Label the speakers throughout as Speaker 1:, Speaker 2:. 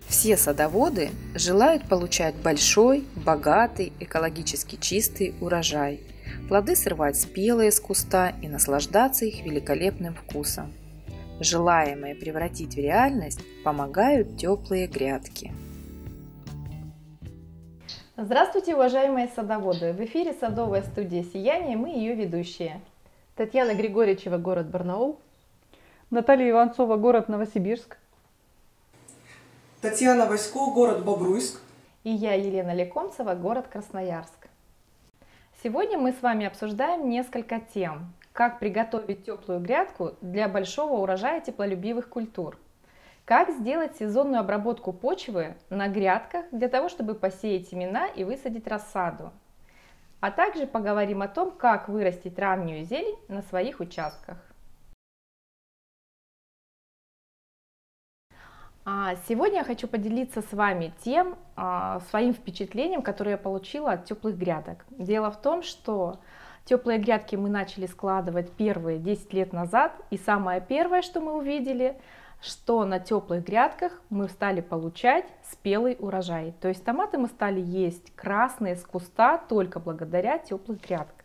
Speaker 1: Все садоводы желают получать большой, богатый, экологически чистый урожай, плоды срывать спелые с куста и наслаждаться их великолепным вкусом. Желаемое превратить в реальность помогают теплые грядки.
Speaker 2: Здравствуйте, уважаемые садоводы! В эфире садовая студия «Сияние», мы ее ведущие. Татьяна Григорьевичева, город Барнаул.
Speaker 3: Наталья Иванцова, город Новосибирск.
Speaker 4: Татьяна Васько, город Бобруйск.
Speaker 2: И я, Елена Лекомцева, город Красноярск. Сегодня мы с вами обсуждаем несколько тем. Как приготовить теплую грядку для большого урожая теплолюбивых культур. Как сделать сезонную обработку почвы на грядках для того, чтобы посеять семена и высадить рассаду. А также поговорим о том, как вырастить раннюю зелень на своих участках. Сегодня я хочу поделиться с вами своим впечатлением, которое я получила от теплых грядок. Дело в том, что теплые грядки мы начали складывать первые 10 лет назад, и самое первое, что мы увидели, что на теплых грядках мы стали получать спелый урожай. То есть томаты мы стали есть красные с куста только благодаря теплых грядкам.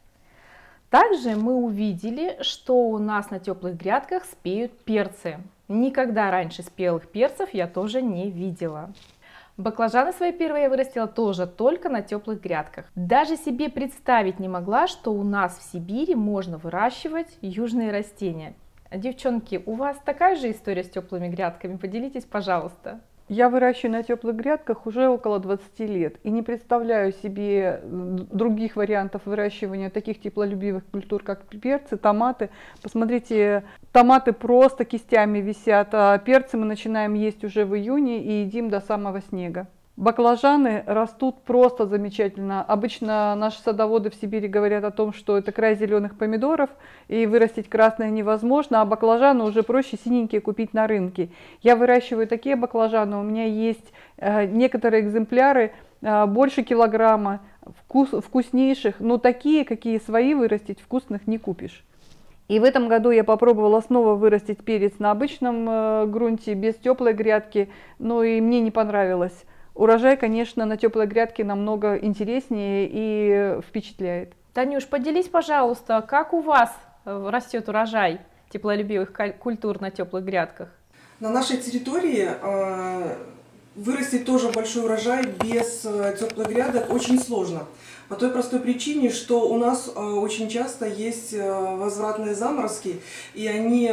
Speaker 2: Также мы увидели, что у нас на теплых грядках спеют перцы. Никогда раньше спелых перцев я тоже не видела. Баклажаны свои первые я вырастила тоже только на теплых грядках. Даже себе представить не могла, что у нас в Сибири можно выращивать южные растения. Девчонки, у вас такая же история с теплыми грядками? Поделитесь, пожалуйста.
Speaker 3: Я выращиваю на теплых грядках уже около 20 лет и не представляю себе других вариантов выращивания таких теплолюбивых культур, как перцы, томаты. Посмотрите, томаты просто кистями висят, а перцы мы начинаем есть уже в июне и едим до самого снега. Баклажаны растут просто замечательно. Обычно наши садоводы в Сибири говорят о том, что это край зеленых помидоров, и вырастить красные невозможно, а баклажаны уже проще синенькие купить на рынке. Я выращиваю такие баклажаны, у меня есть некоторые экземпляры больше килограмма, вкуснейших, но такие, какие свои вырастить, вкусных не купишь. И в этом году я попробовала снова вырастить перец на обычном грунте, без теплой грядки, но и мне не понравилось. Урожай, конечно, на теплой грядке намного интереснее и впечатляет.
Speaker 2: Танюш, поделись, пожалуйста, как у вас растет урожай теплолюбивых культур на теплых грядках?
Speaker 4: На нашей территории вырастить тоже большой урожай без теплых грядок очень сложно. По той простой причине, что у нас очень часто есть возвратные заморозки, и они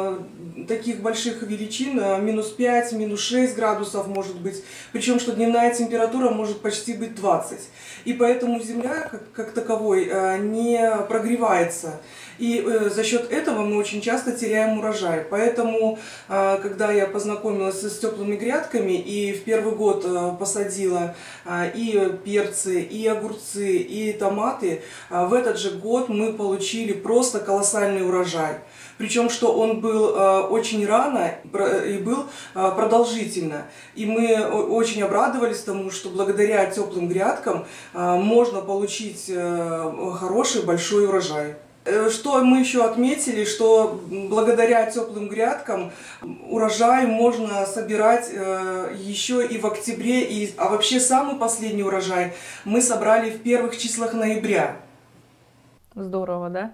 Speaker 4: таких больших величин, -5, -6 градусов может быть, причем что дневная температура может почти быть 20. И поэтому земля как таковой не прогревается. И за счет этого мы очень часто теряем урожай. Поэтому, когда я познакомилась с теплыми грядками и в первый год посадила и перцы, и огурцы, и томаты, в этот же год мы получили просто колоссальный урожай. Причем, что он был очень рано и был продолжительно. И мы очень обрадовались тому, что благодаря теплым грядкам можно получить хороший большой урожай. Что мы еще отметили, что благодаря теплым грядкам урожай можно собирать еще и в октябре, а вообще самый последний урожай мы собрали в первых числах ноября.
Speaker 2: Здорово, да?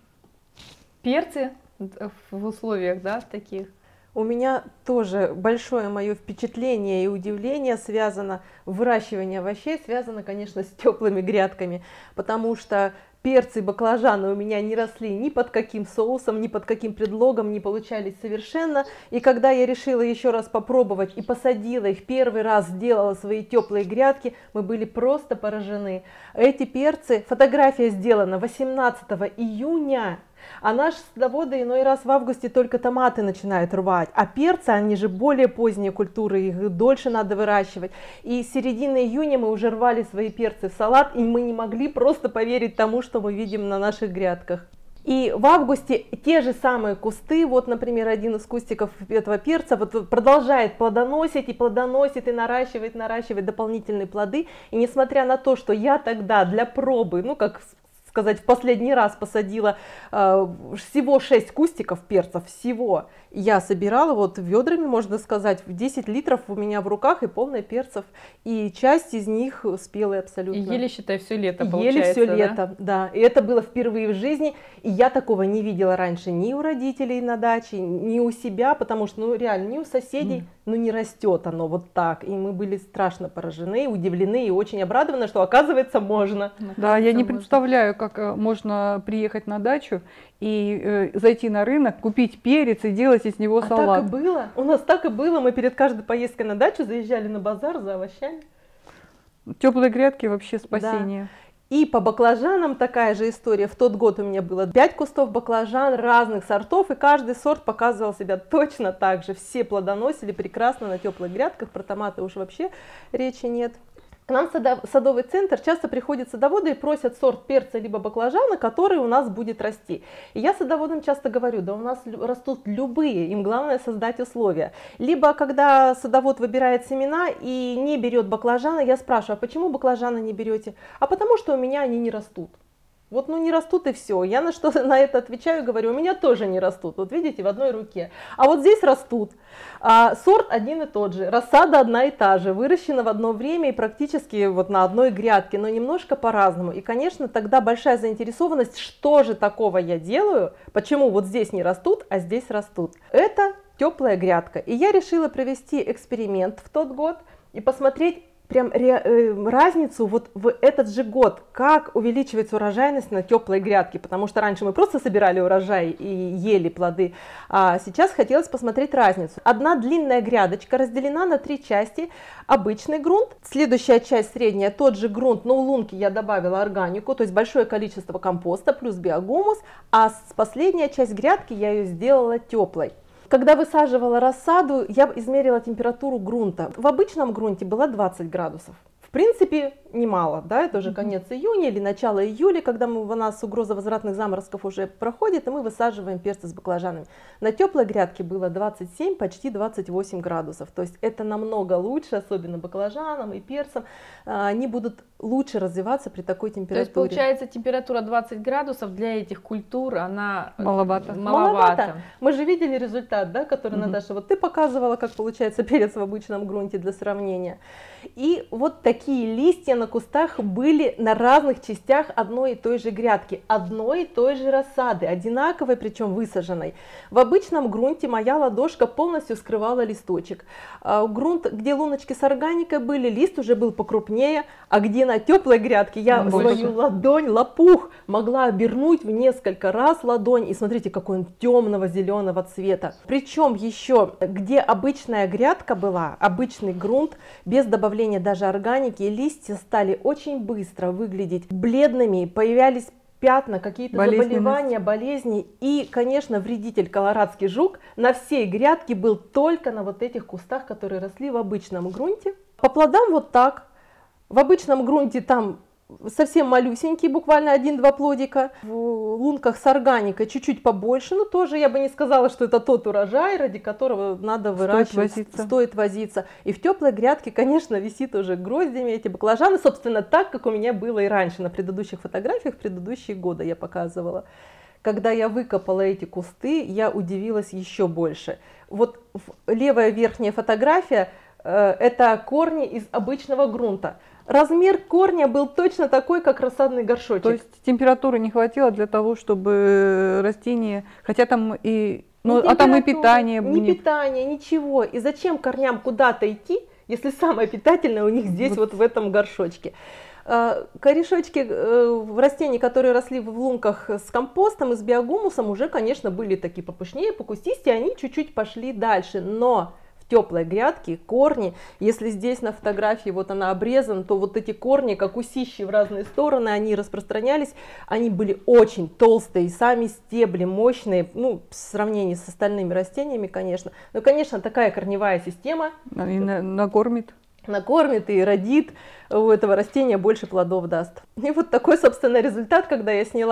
Speaker 2: Перцы в условиях, да, таких?
Speaker 5: У меня тоже большое мое впечатление и удивление связано, выращивание овощей связано, конечно, с теплыми грядками, потому что перцы и баклажаны у меня не росли ни под каким соусом, ни под каким предлогом, не получались совершенно. И когда я решила еще раз попробовать и посадила их, первый раз сделала свои теплые грядки, мы были просто поражены. Эти перцы, фотография сделана 18 июня. А наши садоводы иной раз в августе только томаты начинают рвать, а перцы, они же более поздние культуры, их дольше надо выращивать. И с середины июня мы уже рвали свои перцы в салат, и мы не могли просто поверить тому, что мы видим на наших грядках. И в августе те же самые кусты, вот, например, один из кустиков этого перца вот продолжает плодоносить, и наращивает дополнительные плоды. И несмотря на то, что я тогда для пробы, ну, как сказать, в последний раз посадила всего 6 кустиков перцев, всего. я собирала вот ведрами, можно сказать, в 10 литров у меня в руках и полная перцев, и часть из них спелые абсолютно.
Speaker 2: И ели, считай, все лето,
Speaker 5: Ели
Speaker 2: получается,
Speaker 5: все
Speaker 2: да?
Speaker 5: лето, да. И это было впервые в жизни, и я такого не видела раньше ни у родителей на даче, ни у себя, потому что, ну, реально, ни у соседей, ну, не растет оно вот так. И мы были страшно поражены, удивлены и очень обрадованы, что, оказывается, можно.
Speaker 3: Да, я не представляю, как можно приехать на дачу и зайти на рынок, купить перец и делать из него салат.
Speaker 5: Так и было. У нас так и было. Мы перед каждой поездкой на дачу заезжали на базар за овощами.
Speaker 3: Теплые грядки вообще спасение.
Speaker 5: Да. И по баклажанам такая же история. В тот год у меня было 5 кустов баклажан разных сортов, и каждый сорт показывал себя точно так же. Все плодоносили прекрасно на теплых грядках, про томаты уж вообще речи нет. К нам в садовый центр часто приходят садоводы и просят сорт перца либо баклажана, который у нас будет расти. И я садоводам часто говорю, да у нас растут любые, им главное создать условия. Либо когда садовод выбирает семена и не берет баклажаны, я спрашиваю, а почему баклажаны не берете? А потому что у меня они не растут. Вот, ну, не растут и все. Я на что на это отвечаю, говорю, у меня тоже не растут. Вот видите, в одной руке. А вот здесь растут. Сорт один и тот же, рассада одна и та же, выращена в одно время и практически вот на одной грядке, но немножко по-разному. И, конечно, тогда большая заинтересованность, что же такого я делаю, почему вот здесь не растут, а здесь растут. Это теплая грядка. И я решила провести эксперимент в тот год и посмотреть, прям разницу вот в этот же год, как увеличивается урожайность на теплой грядке, потому что раньше мы просто собирали урожай и ели плоды, а сейчас хотелось посмотреть разницу. Одна длинная грядочка разделена на 3 части, обычный грунт, следующая часть средняя, тот же грунт, но у лунки я добавила органику, то есть большое количество компоста плюс биогумус, а последняя часть грядки я ее сделала теплой. Когда высаживала рассаду, я измерила температуру грунта. В обычном грунте было 20 градусов. В принципе, немало, да, это уже конец июня или начало июля, когда у нас угроза возвратных заморозков уже проходит, и мы высаживаем перцы с баклажанами. На теплой грядке было 27, почти 28 градусов, то есть это намного лучше, особенно баклажанам и перцам, они будут лучше развиваться при такой температуре.
Speaker 2: То есть, получается, температура 20 градусов для этих культур, она
Speaker 3: маловато.
Speaker 5: Мы же видели результат, да, который, Наташа, вот ты показывала, как получается перец в обычном грунте для сравнения. И вот такие листья на кустах были на разных частях одной и той же грядки, одной и той же рассады, одинаковой, причем высаженной. В обычном грунте моя ладошка полностью скрывала листочек. Грунт, где луночки с органикой были, лист уже был покрупнее, а где на теплой грядке я свою ладонь, лопух, могла обернуть в несколько раз ладонь, и смотрите, какой он темного зеленого цвета. Причем еще, где обычная грядка была, обычный грунт, без добавления даже органики, листья стали очень быстро выглядеть бледными, появлялись пятна, какие-то заболевания, болезни. И, конечно, вредитель колорадский жук на всей грядке был только на вот этих кустах, которые росли в обычном грунте. По плодам вот так. В обычном грунте там совсем малюсенькие, буквально 1-2 плодика. В лунках с органикой чуть-чуть побольше, но тоже я бы не сказала, что это тот урожай, ради которого надо выращивать, стоит возиться. И в теплой грядке, конечно, висит уже гроздями эти баклажаны, собственно, так, как у меня было и раньше. На предыдущих фотографиях, в предыдущие годы я показывала. Когда я выкопала эти кусты, я удивилась еще больше. Вот левая верхняя фотография, это корни из обычного грунта. Размер корня был точно такой, как рассадный горшочек.
Speaker 3: То есть температуры не хватило для того, чтобы растение, хотя там и, ну, а там и питание.
Speaker 5: Ни питания, ничего. И зачем корням куда-то идти, если самое питательное у них здесь вот в этом горшочке? Корешочки растений, которые росли в лунках с компостом и с биогумусом, уже, конечно, были такие попышнее, покустистее, они чуть-чуть пошли дальше, но теплой грядки корни, если здесь на фотографии вот она обрезана, то вот эти корни, как усищи в разные стороны, они распространялись, они были очень толстые, сами стебли мощные, ну, в сравнении с остальными растениями, конечно. Но, конечно, такая корневая система
Speaker 3: и накормит.
Speaker 5: Накормит и родит, у этого растения больше плодов даст. И вот такой, собственно, результат, когда я сняла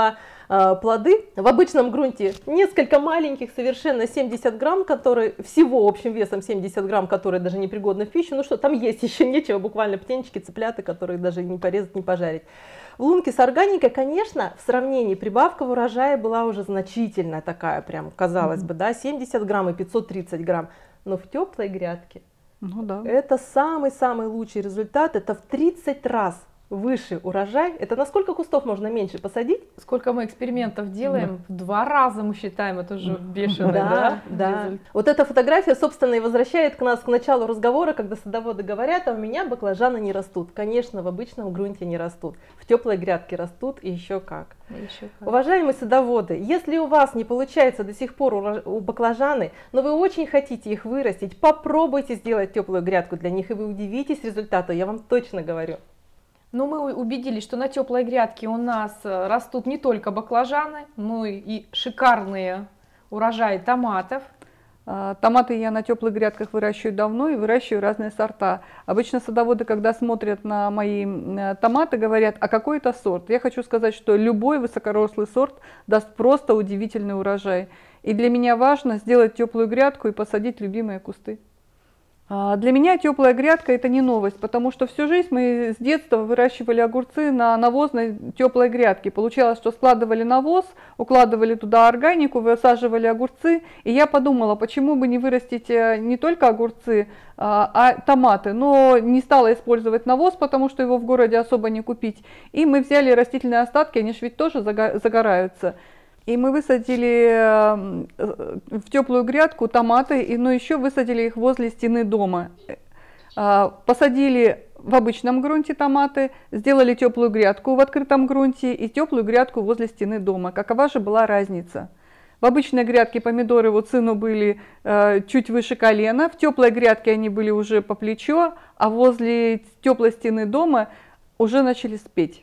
Speaker 5: плоды. В обычном грунте несколько маленьких, совершенно 70 грамм, которые всего общим весом 70 грамм, которые даже не пригодны в пищу. Ну что, там есть еще нечего, буквально птенчики, цыплята, которые даже не порезать, не пожарить. В лунке с органикой, конечно, в сравнении прибавка в урожае была уже значительная такая, прям казалось бы, да, 70 грамм и 530 грамм. Но в теплой грядке это самый-самый лучший результат, это в 30 раз выше урожай. Это на сколько кустов можно меньше посадить?
Speaker 2: Сколько мы экспериментов делаем? В 2 раза мы считаем, это уже бешеный, да?
Speaker 5: Да. Вот эта фотография, собственно, и возвращает к нас к началу разговора, когда садоводы говорят, а у меня баклажаны не растут. Конечно, в обычном грунте не растут. В теплой грядке растут и еще как. Уважаемые садоводы, если у вас не получается до сих пор у баклажаны, но вы очень хотите их вырастить, попробуйте сделать теплую грядку для них, и вы удивитесь результату, я вам точно говорю.
Speaker 2: Но мы убедились, что на теплой грядке у нас растут не только баклажаны, но и шикарные урожаи томатов.
Speaker 3: Томаты я на теплых грядках выращиваю давно и выращиваю разные сорта. Обычно садоводы, когда смотрят на мои томаты, говорят, а какой это сорт? Я хочу сказать, что любой высокорослый сорт даст просто удивительный урожай. И для меня важно сделать теплую грядку и посадить любимые кусты. Для меня теплая грядка это не новость, потому что всю жизнь мы с детства выращивали огурцы на навозной теплой грядке. Получалось, что складывали навоз, укладывали туда органику, высаживали огурцы. И я подумала, почему бы не вырастить не только огурцы, а томаты. Но не стала использовать навоз, потому что его в городе особо не купить. И мы взяли растительные остатки, они же ведь тоже загораются. И мы высадили в теплую грядку томаты, но еще высадили их возле стены дома. Посадили в обычном грунте томаты, сделали теплую грядку в открытом грунте и теплую грядку возле стены дома. Какова же была разница? В обычной грядке помидоры вот сыну были чуть выше колена, в теплой грядке они были уже по плечо, а возле теплой стены дома уже начали спеть.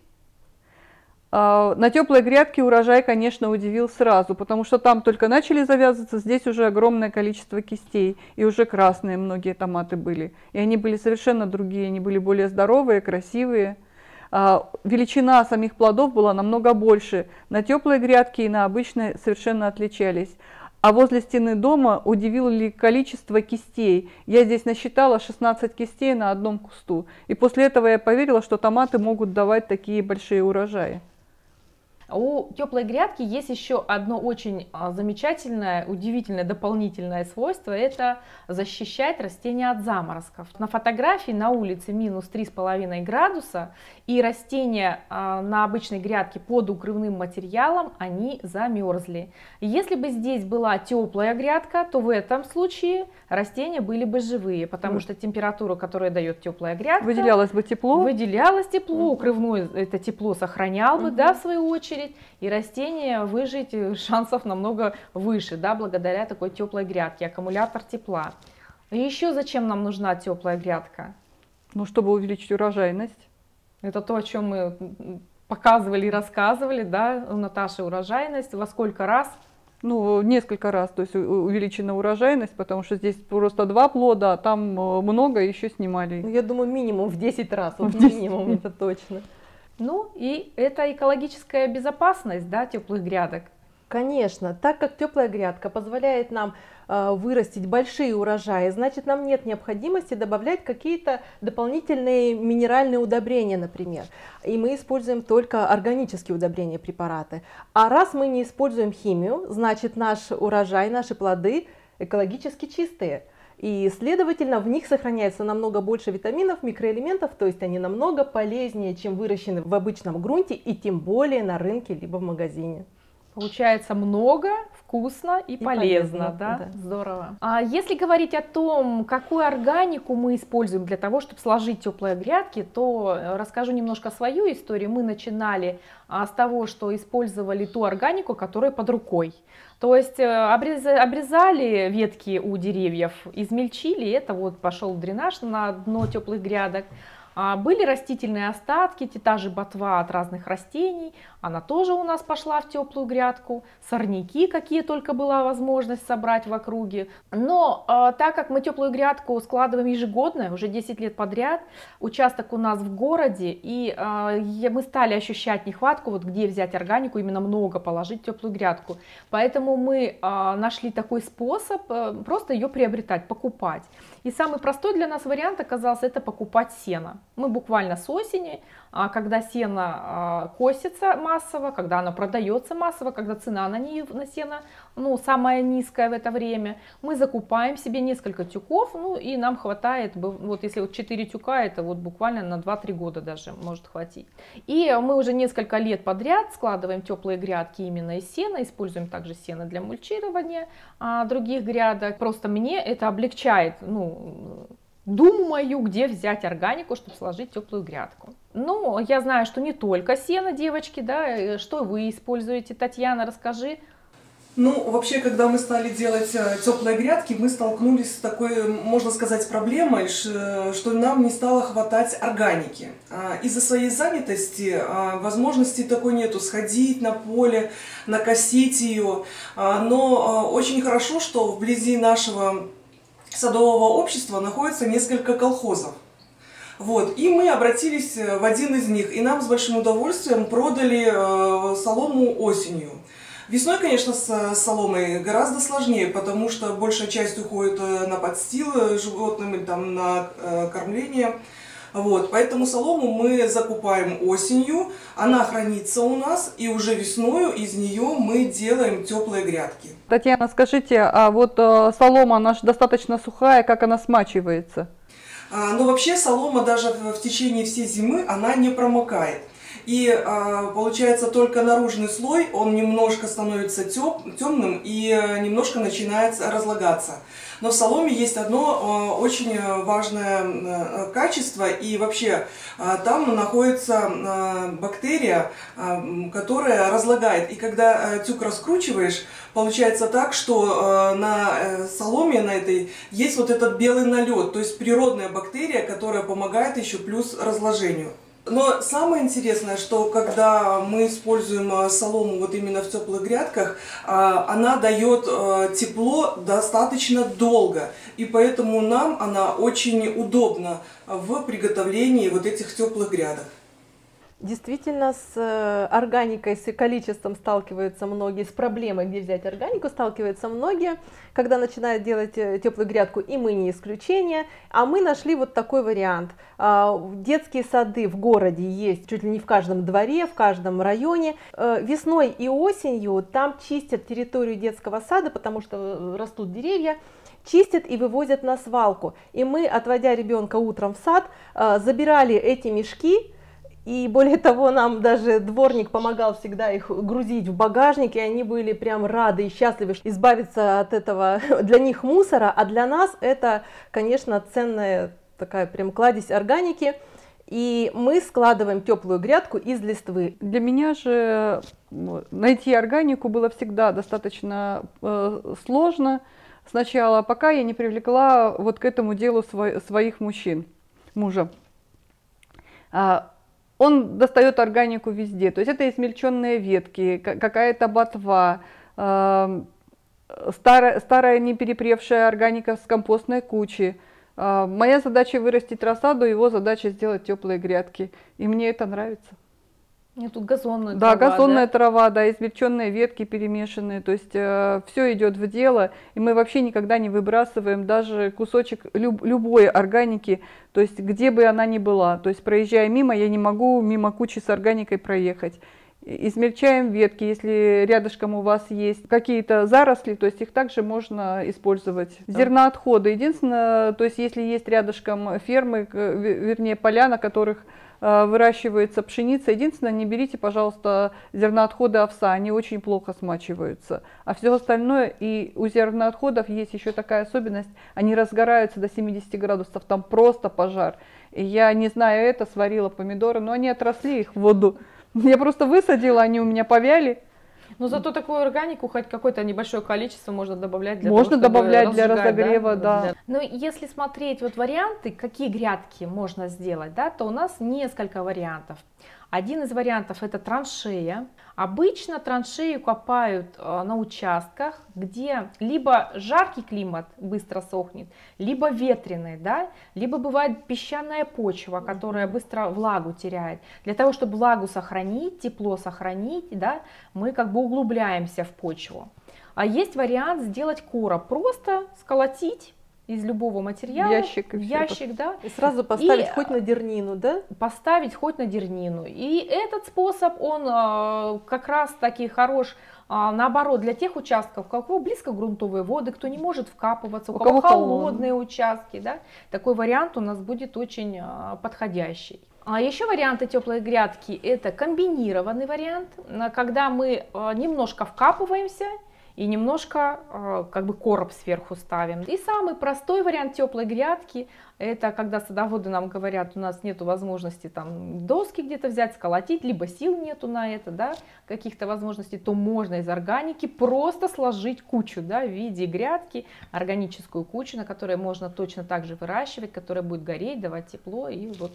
Speaker 3: На теплой грядке урожай, конечно, удивил сразу, потому что там только начали завязываться, здесь уже огромное количество кистей, и уже красные многие томаты были. И они были совершенно другие, они были более здоровые, красивые. Величина самих плодов была намного больше. На теплой грядке и на обычной совершенно отличались. А возле стены дома удивило количество кистей. Я здесь насчитала 16 кистей на одном кусту. И после этого я поверила, что томаты могут давать такие большие урожаи.
Speaker 2: У теплой грядки есть еще одно очень замечательное, удивительное дополнительное свойство. Это защищать растения от заморозков. На фотографии на улице минус 3,5 градуса, и растения на обычной грядке под укрывным материалом, они замерзли. Если бы здесь была теплая грядка, то в этом случае растения были бы живые, потому что температура, которую дает теплая грядка,
Speaker 3: выделялось бы тепло.
Speaker 2: Выделялось тепло, укрывной это тепло сохранял бы, да, в свою очередь. И растения выжить шансов намного выше, да, благодаря такой теплой грядке, аккумулятор тепла. И еще зачем нам нужна теплая грядка?
Speaker 3: Ну, чтобы увеличить урожайность.
Speaker 2: Это то, о чем мы показывали и рассказывали, да, у Наташи урожайность, во сколько раз?
Speaker 3: Ну, несколько раз, то есть увеличена урожайность, потому что здесь просто 2 плода, а там много еще снимали.
Speaker 5: Ну, я думаю, минимум в 10 раз, вот минимум, это точно.
Speaker 2: Ну и это экологическая безопасность, да, теплых грядок.
Speaker 5: Конечно, так как теплая грядка позволяет нам вырастить большие урожаи, значит, нам нет необходимости добавлять какие-то дополнительные минеральные удобрения, например. И мы используем только органические удобрения, препараты. А раз мы не используем химию, значит, наш урожай, наши плоды экологически чистые. И, следовательно, в них сохраняется намного больше витаминов, микроэлементов, то есть они намного полезнее, чем выращены в обычном грунте и тем более на рынке либо в магазине.
Speaker 2: Получается много, вкусно и полезно, да? Здорово. А если говорить о том, какую органику мы используем для того, чтобы сложить теплые грядки, то расскажу немножко свою историю. Мы начинали с того, что использовали ту органику, которая под рукой. То есть обрезали ветки у деревьев, измельчили, это вот пошел дренаж на дно теплых грядок. Были растительные остатки, та же ботва от разных растений, она тоже у нас пошла в теплую грядку, сорняки, какие только была возможность собрать в округе. Но так как мы теплую грядку складываем ежегодно, уже 10 лет подряд, участок у нас в городе, и мы стали ощущать нехватку, вот где взять органику, именно много положить в теплую грядку. Поэтому мы нашли такой способ просто ее приобретать, покупать. И самый простой для нас вариант оказался это покупать сено. Мы буквально с осени, когда сено косится массово, когда оно продается массово, когда цена на сено самая низкая в это время, мы закупаем себе несколько тюков, и нам хватает, вот если вот 4 тюка, это вот буквально на 2-3 года даже может хватить. И мы уже несколько лет подряд складываем теплые грядки именно из сена, используем также сено для мульчирования других грядок. Просто мне это облегчает, думаю, где взять органику, чтобы сложить теплую грядку. Но я знаю, что не только сено, девочки, да, что вы используете, Татьяна, расскажи.
Speaker 4: Вообще, когда мы стали делать теплые грядки, мы столкнулись с такой, можно сказать, проблемой, что нам не стало хватать органики. Из-за своей занятости возможности такой нету сходить на поле, накосить ее. Но очень хорошо, что вблизи нашего садового общества находится несколько колхозов. И мы обратились в один из них, и нам с большим удовольствием продали солому осенью. Весной, конечно, с соломой гораздо сложнее, потому что большая часть уходит на подстил животным или там на кормление. Поэтому солому мы закупаем осенью, она хранится у нас, и уже весною из нее мы делаем теплые грядки.
Speaker 3: Татьяна, скажите, а вот солома, она же достаточно сухая, как она смачивается?
Speaker 4: Вообще солома даже в течение всей зимы она не промокает. И получается только наружный слой, он немножко становится темным и немножко начинает разлагаться. Но в соломе есть одно очень важное качество, и вообще там находится бактерия, которая разлагает. И когда тюк раскручиваешь, получается так, что на соломе на этой есть вот этот белый налет, то есть природная бактерия, которая помогает еще плюс разложению. Но самое интересное, что когда мы используем солому вот именно в теплых грядках, она дает тепло достаточно долго, и поэтому нам она очень удобна в приготовлении вот этих теплых грядок.
Speaker 5: Действительно, с органикой, с количеством сталкиваются многие, с проблемой, где взять органику, сталкиваются многие, когда начинают делать теплую грядку, и мы не исключение. А мы нашли вот такой вариант. Детские сады в городе есть чуть ли не в каждом дворе, в каждом районе. Весной и осенью там чистят территорию детского сада, потому что растут деревья, чистят и вывозят на свалку. И мы, отводя ребенка утром в сад, забирали эти мешки. И более того, нам даже дворник помогал всегда их грузить в багажник, и они были прям рады и счастливы избавиться от этого для них мусора, а для нас это, конечно, ценная такая прям кладезь органики. И мы складываем теплую грядку из листвы.
Speaker 3: Для меня же найти органику было всегда достаточно сложно сначала, пока я не привлекла вот к этому делу своих мужа. Он достает органику везде, то есть это измельченные ветки, какая-то ботва, старая не перепревшая органика с компостной кучи. Моя задача вырастить рассаду, его задача сделать теплые грядки, и мне это нравится.
Speaker 2: Нет, тут газонная
Speaker 3: трава. Да, газонная
Speaker 2: да?
Speaker 3: трава, да, измельченные ветки перемешанные, то есть все идет в дело, и мы вообще никогда не выбрасываем даже кусочек любой органики, то есть где бы она ни была, то есть проезжая мимо, я не могу мимо кучи с органикой проехать. Измельчаем ветки, если рядышком у вас есть какие-то заросли, то есть их также можно использовать. Зерноотходы, единственное, то есть если есть рядышком фермы, вернее поля, на которых выращивается пшеница, единственное, не берите, пожалуйста, зерноотходы овса, они очень плохо смачиваются. А все остальное, и у зерноотходов есть еще такая особенность, они разгораются до 70 градусов, там просто пожар. И я, не зная это, сварила помидоры, но они отросли, их в воду. Я просто высадила, они у меня повяли.
Speaker 2: Но зато такую органику хоть какое-то небольшое количество можно добавлять для
Speaker 3: Можно
Speaker 2: того, чтобы
Speaker 3: добавлять для
Speaker 2: разжигать,
Speaker 3: разогрева, да.
Speaker 2: Но если смотреть вот варианты, какие грядки можно сделать, да, то у нас несколько вариантов. Один из вариантов это траншея. Обычно траншею копают на участках, где либо жаркий климат быстро сохнет, либо ветреный, да, либо бывает песчаная почва, которая быстро влагу теряет. Для того, чтобы влагу сохранить, тепло сохранить, да, мы как бы углубляемся в почву. А есть вариант сделать короб, просто сколотить из любого материала, ящик, да.
Speaker 5: И сразу поставить хоть на дернину, да?
Speaker 2: Поставить хоть на дернину. И этот способ, он как раз таки хорош, наоборот, для тех участков, у кого близко грунтовые воды, кто не может вкапываться, у кого холодные участки, да. Такой вариант у нас будет очень подходящий. А еще варианты теплой грядки — это комбинированный вариант, когда мы немножко вкапываемся и немножко как бы короб сверху ставим. И самый простой вариант теплой грядки — это когда садоводы нам говорят, у нас нет возможности там доски где-то взять, сколотить, либо сил нету на это, да, каких-то возможностей, то можно из органики просто сложить кучу, да, в виде грядки, органическую кучу, на которой можно точно так же выращивать, которая будет гореть, давать тепло, и вот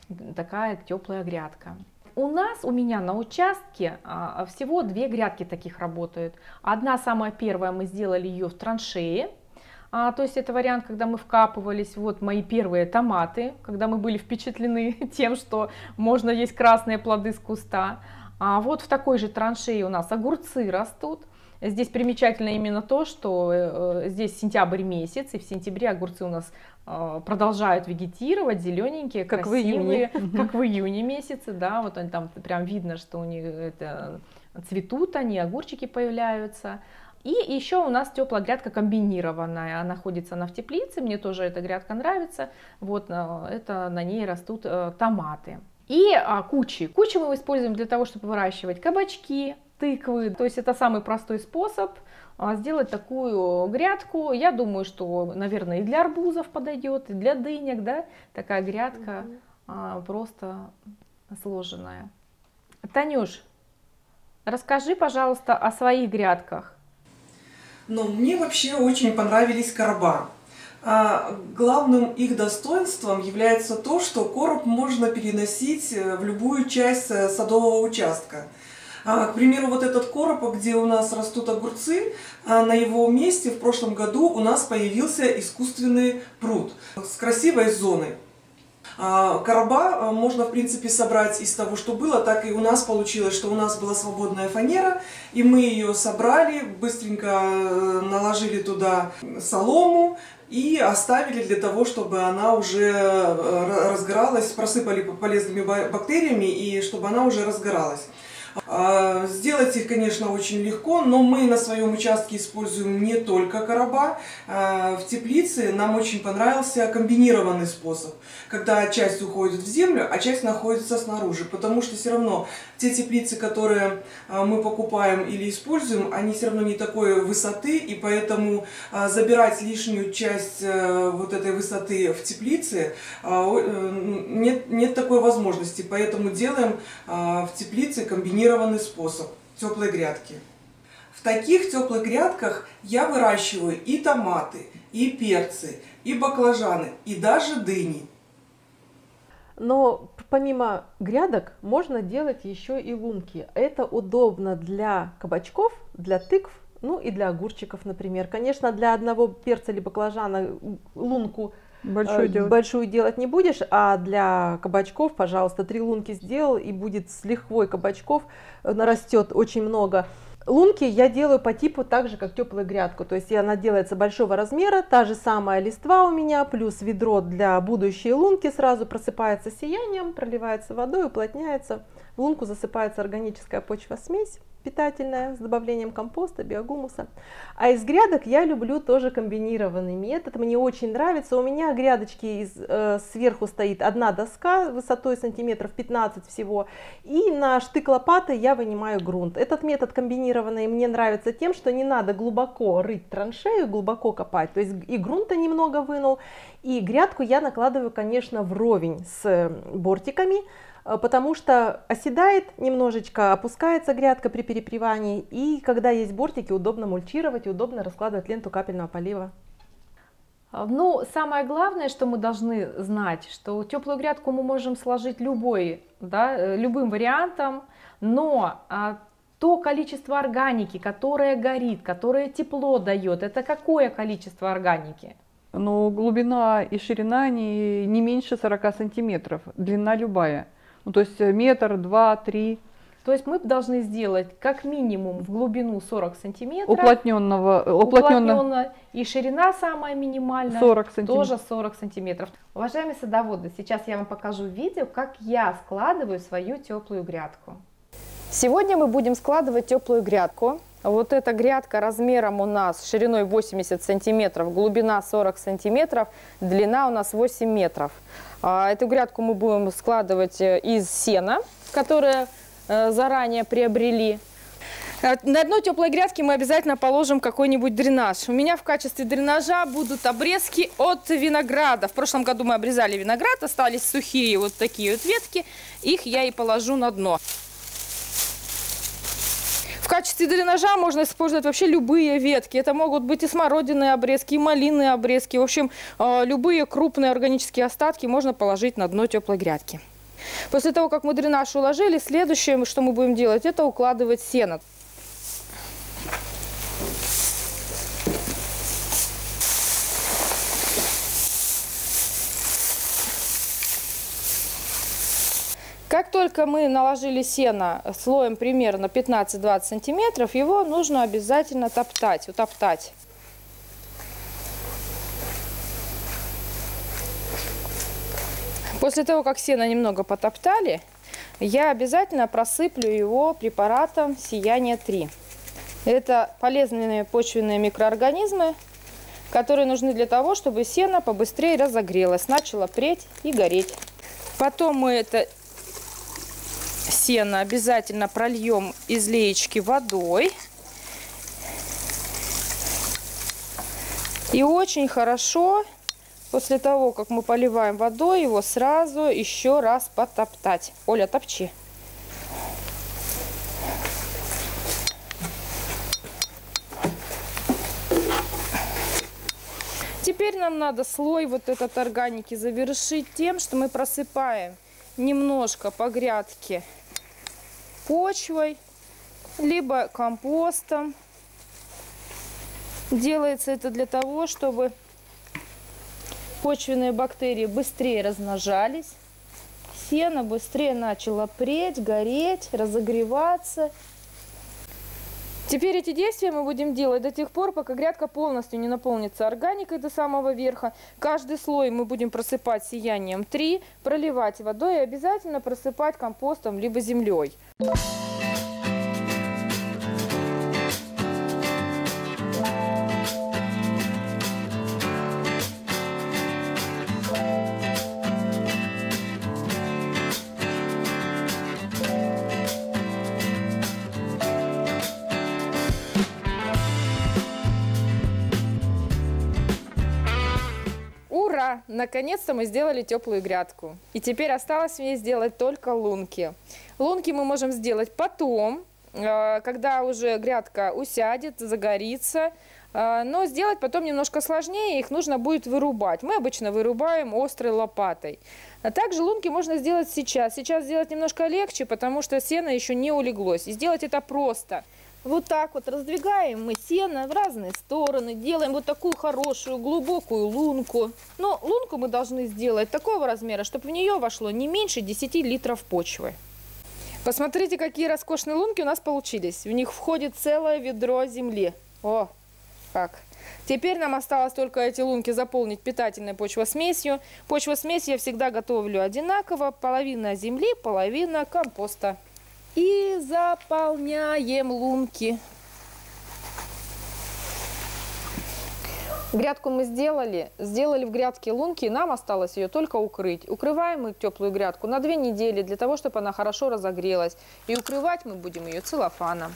Speaker 2: такая теплая грядка. У меня на участке всего 2 грядки таких работают. Одна, самая первая, мы сделали ее в траншее. То есть это вариант, когда мы вкапывались. Вот мои первые томаты, когда мы были впечатлены тем, что можно есть красные плоды с куста. Вот в такой же траншее у нас огурцы растут. Здесь примечательно именно то, что здесь сентябрь месяц, и в сентябре огурцы у нас продолжают вегетировать, зелененькие,
Speaker 5: как
Speaker 2: красивые, как в июне месяце, да, вот они там прям видно, что у них это, цветут они, огурчики появляются. И еще у нас теплая грядка комбинированная, находится она в теплице, мне тоже эта грядка нравится, вот это на ней растут томаты. И кучи мы используем для того, чтобы выращивать кабачки, тыквы, то есть это самый простой способ сделать такую грядку. Я думаю, что, наверное, и для арбузов подойдет, и для дынек, да, такая грядка просто сложенная. Танюш, расскажи, пожалуйста, о своих грядках.
Speaker 4: Но мне вообще очень понравились короба. Главным их достоинством является то, что короб можно переносить в любую часть садового участка. К примеру, вот этот короб, где у нас растут огурцы, на его месте в прошлом году у нас появился искусственный пруд с красивой зоной. Короба можно, в принципе, собрать из того, что было, так и у нас получилось, что у нас была свободная фанера, и мы ее собрали, быстренько наложили туда солому и оставили для того, чтобы она уже разгоралась, просыпали полезными бактериями, и чтобы она уже разгоралась. Сделать их, конечно, очень легко, но мы на своем участке используем не только короба. В теплице нам очень понравился комбинированный способ, когда часть уходит в землю, а часть находится снаружи, потому что все равно те теплицы, которые мы покупаем или используем, они все равно не такой высоты, и поэтому забирать лишнюю часть вот этой высоты в теплице нет такой возможности, поэтому делаем в теплице комбинированный способ теплой грядки. В таких теплых грядках я выращиваю и томаты, и перцы, и баклажаны, и даже дыни.
Speaker 5: Но помимо грядок можно делать еще и лунки. Это удобно для кабачков, для тыкв, ну и для огурчиков, например. Конечно, для одного перца или баклажана лунку большую делать не будешь, а для кабачков, пожалуйста, 3 лунки сделал, и будет с лихвой кабачков нарастет очень много. Лунки я делаю по типу так же, как теплую грядку, то есть она делается большого размера, та же самая листва у меня, плюс ведро для будущей лунки сразу просыпается сиянием, проливается водой, уплотняется. В лунку засыпается органическая почва-смесь питательная с добавлением компоста, биогумуса. А из грядок я люблю тоже комбинированный метод, мне очень нравится. У меня грядочки сверху стоит одна доска высотой сантиметров 15 всего, и на штык лопатой я вынимаю грунт. Этот метод комбинированный мне нравится тем, что не надо глубоко рыть траншею, глубоко копать, то есть и грунта немного вынул, и грядку я накладываю, конечно, вровень с бортиками. потому что оседает немножечко, опускается грядка при перепривании, и когда есть бортики, удобно мульчировать и удобно раскладывать ленту капельного полива.
Speaker 2: Ну, самое главное, что мы должны знать, что теплую грядку мы можем сложить любым вариантом, но то количество органики, которое горит, которое тепло дает, это какое количество органики?
Speaker 3: Но глубина и ширина не меньше 40 сантиметров, длина любая. Ну, то есть метр, 2, 3.
Speaker 2: То есть мы должны сделать как минимум в глубину 40 сантиметров.
Speaker 3: Уплотненно.
Speaker 2: И ширина самая минимальная
Speaker 3: 40 сантиметров.
Speaker 2: тоже 40 сантиметров. Уважаемые садоводы, сейчас я вам покажу видео, как я складываю свою теплую грядку. Сегодня мы будем складывать теплую грядку. Вот эта грядка размером у нас шириной 80 сантиметров, глубина 40 сантиметров, длина у нас 8 метров. Эту грядку мы будем складывать из сена, которое заранее приобрели. На дно теплой грядки мы обязательно положим какой-нибудь дренаж. У меня в качестве дренажа будут обрезки от винограда. В прошлом году мы обрезали виноград, остались сухие вот такие вот ветки. Их я и положу на дно. В качестве дренажа можно использовать вообще любые ветки. Это могут быть и смородиные обрезки, и малинные обрезки. В общем, любые крупные органические остатки можно положить на дно теплой грядки. После того, как мы дренаж уложили, следующее, что мы будем делать, это укладывать сено. Как только мы наложили сено слоем примерно 15-20 сантиметров, его нужно обязательно утоптать. После того, как сено немного потоптали, я обязательно просыплю его препаратом «Сияние-3». Это полезные почвенные микроорганизмы, которые нужны для того, чтобы сено побыстрее разогрелось, начало преть и гореть. Потом мы это сено обязательно прольем из леечки водой. И очень хорошо, после того, как мы поливаем водой, его сразу еще раз потоптать. Оля, топчи. Теперь нам надо слой вот этот органики завершить тем, что мы просыпаем немножко по грядке почвой, либо компостом. Делается это для того, чтобы почвенные бактерии быстрее размножались, сено быстрее начало преть, гореть, разогреваться. Теперь эти действия мы будем делать до тех пор, пока грядка полностью не наполнится органикой до самого верха. Каждый слой мы будем просыпать сиянием 3, проливать водой и обязательно просыпать компостом либо землей. Ура! Наконец-то мы сделали теплую грядку. И теперь осталось мне сделать только лунки. Лунки мы можем сделать потом, когда уже грядка усядет, загорится. Но сделать потом немножко сложнее, их нужно будет вырубать. Мы обычно вырубаем острой лопатой. А также лунки можно сделать сейчас. Сейчас сделать немножко легче, потому что сено еще не улеглось. И сделать это просто. Вот так вот раздвигаем мы сено в разные стороны, делаем вот такую хорошую глубокую лунку. Но лунку мы должны сделать такого размера, чтобы в нее вошло не меньше 10 литров почвы. Посмотрите, какие роскошные лунки у нас получились. В них входит целое ведро земли. О, как! Теперь нам осталось только эти лунки заполнить питательной почвосмесью. Почвосмесь я всегда готовлю одинаково. Половина земли, половина компоста. И заполняем лунки. Грядку мы сделали в грядке лунки, нам осталось ее только укрыть. Укрываем мы теплую грядку на 2 недели, для того, чтобы она хорошо разогрелась. И укрывать мы будем ее целлофаном.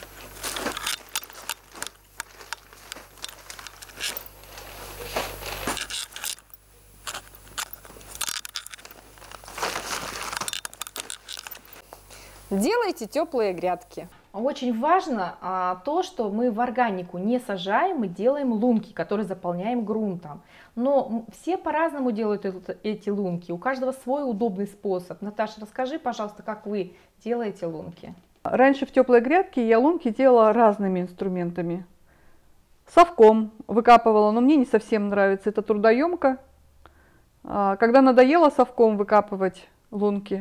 Speaker 1: Делайте теплые грядки.
Speaker 2: Очень важно то, что мы в органику не сажаем, мы делаем лунки, которые заполняем грунтом. Но все по-разному делают эти лунки, у каждого свой удобный способ. Наташа, расскажи, пожалуйста, как вы делаете лунки?
Speaker 3: Раньше в теплой грядке я лунки делала разными инструментами. Совком выкапывала, но мне не совсем нравится, это трудоемко. Когда надоело совком выкапывать лунки,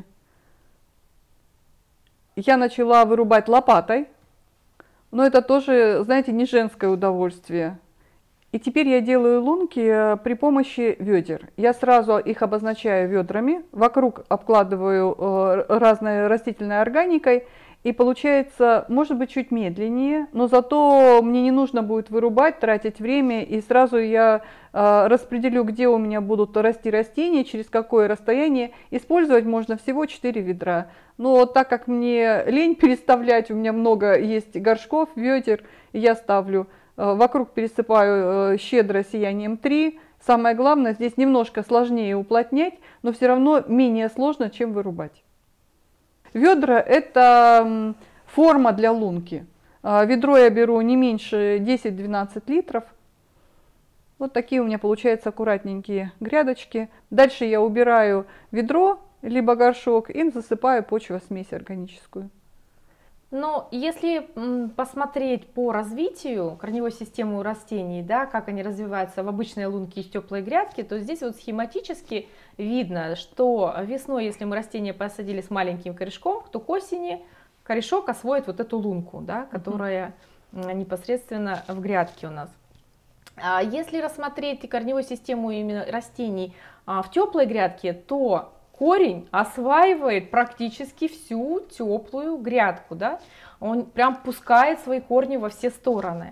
Speaker 3: я начала вырубать лопатой, но это тоже, знаете, не женское удовольствие. И теперь я делаю лунки при помощи ведер. Я сразу их обозначаю ведрами, вокруг обкладываю разной растительной органикой, и получается, может быть, чуть медленнее, но зато мне не нужно будет вырубать, тратить время, и сразу я распределю, где у меня будут расти растения, через какое расстояние. Использовать можно всего 4 ведра. Но так как мне лень переставлять, у меня много есть горшков, ведер, я ставлю, вокруг пересыпаю щедро сиянием 3. Самое главное, здесь немножко сложнее уплотнять, но все равно менее сложно, чем вырубать. Ведра – это форма для лунки. Ведро я беру не меньше 10-12 литров. Вот такие у меня получаются аккуратненькие грядочки. Дальше я убираю ведро, либо горшок, и засыпаю почвосмесь органическую.
Speaker 2: Но если посмотреть по развитию корневой системы у растений, да, как они развиваются в обычной лунке и в теплой грядке, то здесь вот схематически видно, что весной, если мы растение посадили с маленьким корешком, то к осени корешок освоит вот эту лунку, да, которая непосредственно в грядке у нас. А если рассмотреть корневую систему именно растений в теплой грядке, то корень осваивает практически всю теплую грядку, да? Он прям пускает свои корни во все стороны.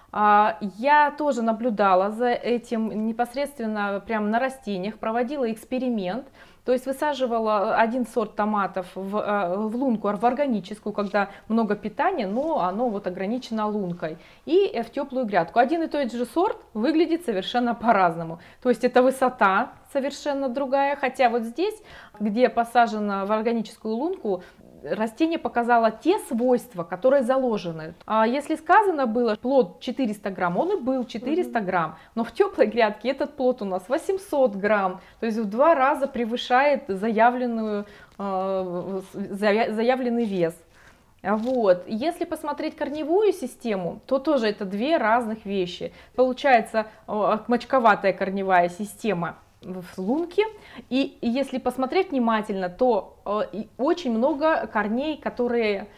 Speaker 2: Я тоже наблюдала за этим непосредственно прямо на растениях, проводила эксперимент. То есть высаживала один сорт томатов в лунку, в органическую, когда много питания, но оно вот ограничено лункой, и в теплую грядку. Один и тот же сорт выглядит совершенно по-разному. То есть это высота совершенно другая, хотя вот здесь, где посажено в органическую лунку, растение показало те свойства, которые заложены. Если сказано было плод 400 грамм, он и был 400 грамм, но в теплой грядке этот плод у нас 800 грамм, то есть в 2 раза превышает заявленный вес. Вот. Если посмотреть корневую систему, то тоже это 2 разных вещи. Получается мочковатая корневая система в лунке, и если посмотреть внимательно, то очень много корней, которые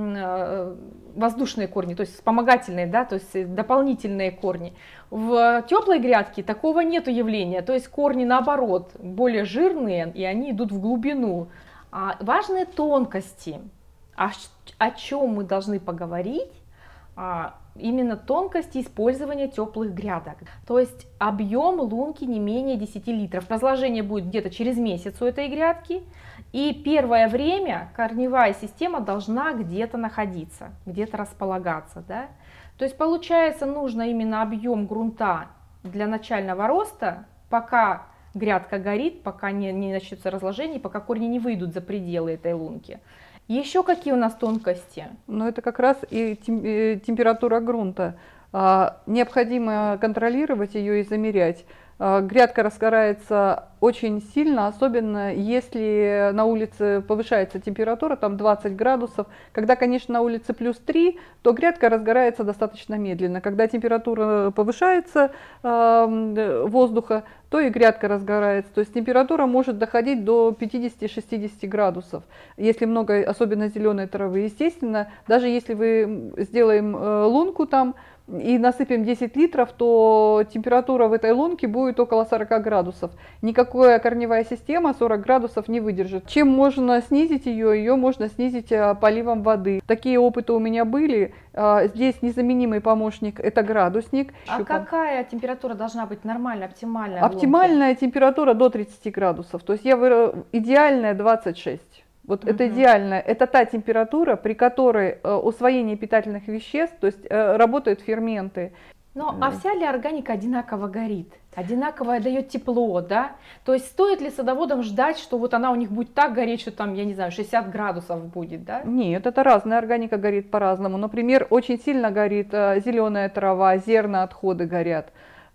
Speaker 2: воздушные корни, то есть вспомогательные, да, то есть дополнительные корни. В теплой грядке такого нету явления, то есть корни наоборот более жирные, и они идут в глубину. Важные тонкости, о чем мы должны поговорить, именно тонкости использования теплых грядок. То есть объем лунки не менее 10 литров. Разложение будет где-то через месяц у этой грядки. И первое время корневая система должна где-то находиться, где-то располагаться. Да? То есть получается, нужно именно объем грунта для начального роста, пока грядка горит, пока не начнется разложение, пока корни не выйдут за пределы этой лунки. Еще какие у нас тонкости?
Speaker 3: Ну, это как раз и температура грунта. Необходимо контролировать ее и замерять. Грядка разгорается очень сильно, особенно если на улице повышается температура, там 20 градусов. Когда, конечно, на улице +3, то грядка разгорается достаточно медленно. Когда температура повышается воздуха, то и грядка разгорается. То есть температура может доходить до 50-60 градусов. Если много, особенно зеленой травы, естественно, даже если мы сделаем лунку там, и насыпем 10 литров, то температура в этой лунке будет около 40 градусов. Никакая корневая система 40 градусов не выдержит. Чем можно снизить ее? Ее можно снизить поливом воды. Такие опыты у меня были. Здесь незаменимый помощник – это градусник.
Speaker 2: А какая температура должна быть нормальная, оптимальная?
Speaker 3: Оптимальная температура до 30 градусов. То есть идеальная 26. Вот это идеально. Это та температура, при которой усвоение питательных веществ, то есть работают ферменты.
Speaker 2: Ну, а вся ли органика одинаково горит? Одинаково дает тепло, да? То есть стоит ли садоводам ждать, что вот она у них будет так гореть, что там, я не знаю, 60 градусов будет, да?
Speaker 3: Нет, это разная органика горит по-разному. Например, очень сильно горит зеленая трава, зерноотходы горят.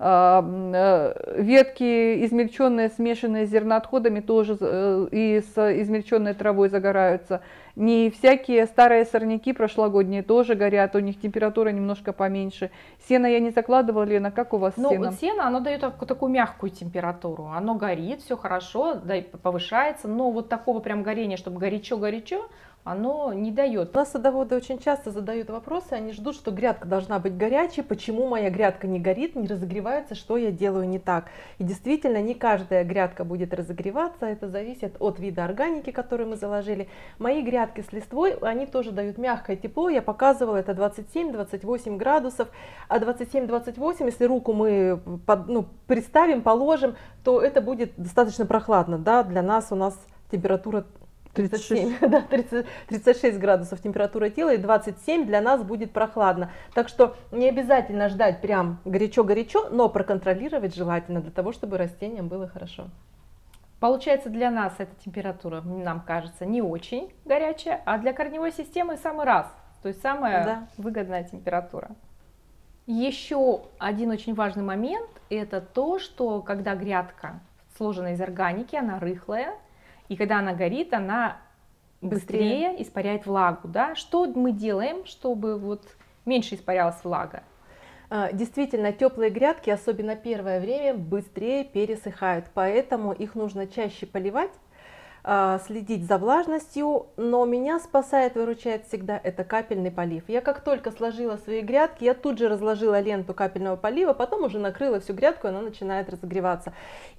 Speaker 3: Ветки, измельченные, смешанные с зерноотходами, тоже и с измельченной травой загораются. Не всякие старые сорняки прошлогодние тоже горят, у них температура немножко поменьше. Сено я не закладывала, Лена, как у вас с сеном?
Speaker 2: Ну, сено, оно дает такую мягкую температуру, оно горит, все хорошо, да, повышается, но вот такого прям горения, чтобы горячо-горячо, оно не дает.
Speaker 5: У нас садоводы очень часто задают вопросы, они ждут, что грядка должна быть горячей, почему моя грядка не горит, не разогревается, что я делаю не так. И действительно, не каждая грядка будет разогреваться, это зависит от вида органики, которую мы заложили. Мои грядки с листвой, они тоже дают мягкое тепло, я показывала, это 27-28 градусов, а 27-28, если руку мы приставим, положим, то это будет достаточно прохладно, да, для нас, у нас температура 37, да, 36 градусов температура тела, и 27 для нас будет прохладно. Так что не обязательно ждать прям горячо-горячо, но проконтролировать желательно для того, чтобы растениям было хорошо.
Speaker 2: Получается, для нас эта температура, нам кажется, не очень горячая, а для корневой системы самый раз, то есть самая выгодная температура. Еще один очень важный момент, это то, что когда грядка сложена из органики, она рыхлая, и когда она горит, она быстрее испаряет влагу. Да? Что мы делаем, чтобы вот меньше испарялась влага?
Speaker 5: Действительно, теплые грядки, особенно первое время, быстрее пересыхают, поэтому их нужно чаще поливать, следить за влажностью, но меня спасает, выручает всегда это капельный полив. Я как только сложила свои грядки, я тут же разложила ленту капельного полива, потом уже накрыла всю грядку, и она начинает разогреваться.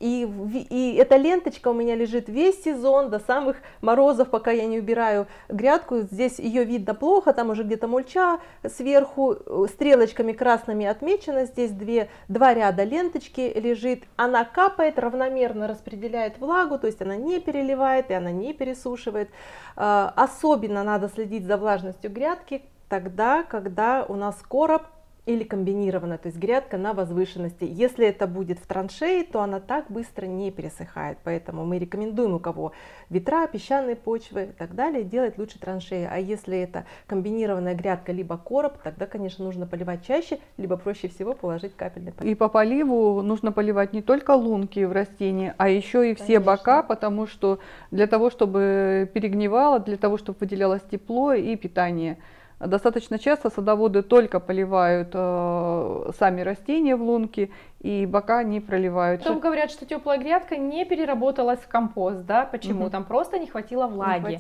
Speaker 5: И эта ленточка у меня лежит весь сезон, до самых морозов, пока я не убираю грядку. Здесь ее видно плохо, там уже где-то мульча сверху, стрелочками красными отмечено, здесь два ряда ленточки лежит. Она капает, равномерно распределяет влагу, то есть она не переливает, и она не пересушивает. Особенно надо следить за влажностью грядки тогда, когда у нас короб или комбинированная, то есть грядка на возвышенности. Если это будет в траншеи, то она так быстро не пересыхает, поэтому мы рекомендуем, у кого ветра, песчаные почвы и так далее, делать лучше траншеи. А если это комбинированная грядка либо короб, тогда, конечно, нужно поливать чаще, либо проще всего положить капельный полив.
Speaker 3: И по поливу нужно поливать не только лунки в растении, а еще и все бока, потому что для того, чтобы перегнивало, для того, чтобы выделялось тепло и питание. Достаточно часто садоводы только поливают сами растения в лунки, и бока не проливают.
Speaker 2: Потом говорят, что теплая грядка не переработалась в компост, да? Почему? Там просто не хватило влаги.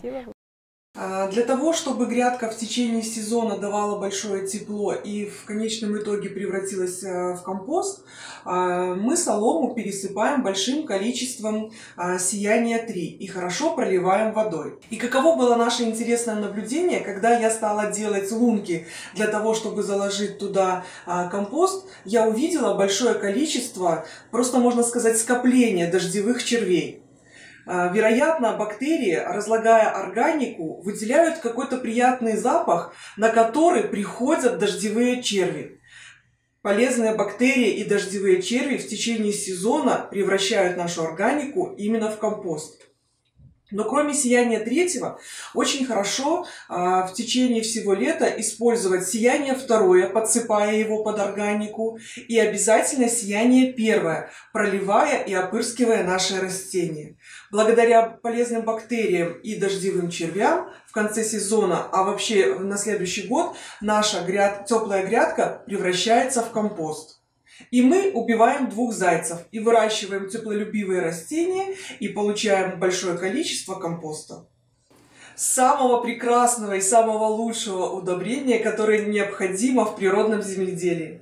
Speaker 4: Для того, чтобы грядка в течение сезона давала большое тепло и в конечном итоге превратилась в компост, мы солому пересыпаем большим количеством сияния 3 и хорошо проливаем водой. И каково было наше интересное наблюдение, когда я стала делать лунки для того, чтобы заложить туда компост, я увидела большое количество, просто можно сказать, скопления дождевых червей. Вероятно, бактерии, разлагая органику, выделяют какой-то приятный запах, на который приходят дождевые черви. Полезные бактерии и дождевые черви в течение сезона превращают нашу органику именно в компост. Но кроме сияния 3, очень хорошо в течение всего лета использовать сияние 2, подсыпая его под органику, и обязательно сияние 1, проливая и опрыскивая наши растения. Благодаря полезным бактериям и дождевым червям в конце сезона, а вообще на следующий год, наша теплая грядка превращается в компост. И мы убиваем 2 зайцев и выращиваем теплолюбивые растения и получаем большое количество компоста. Самого прекрасного и самого лучшего удобрения, которое необходимо в природном земледелии.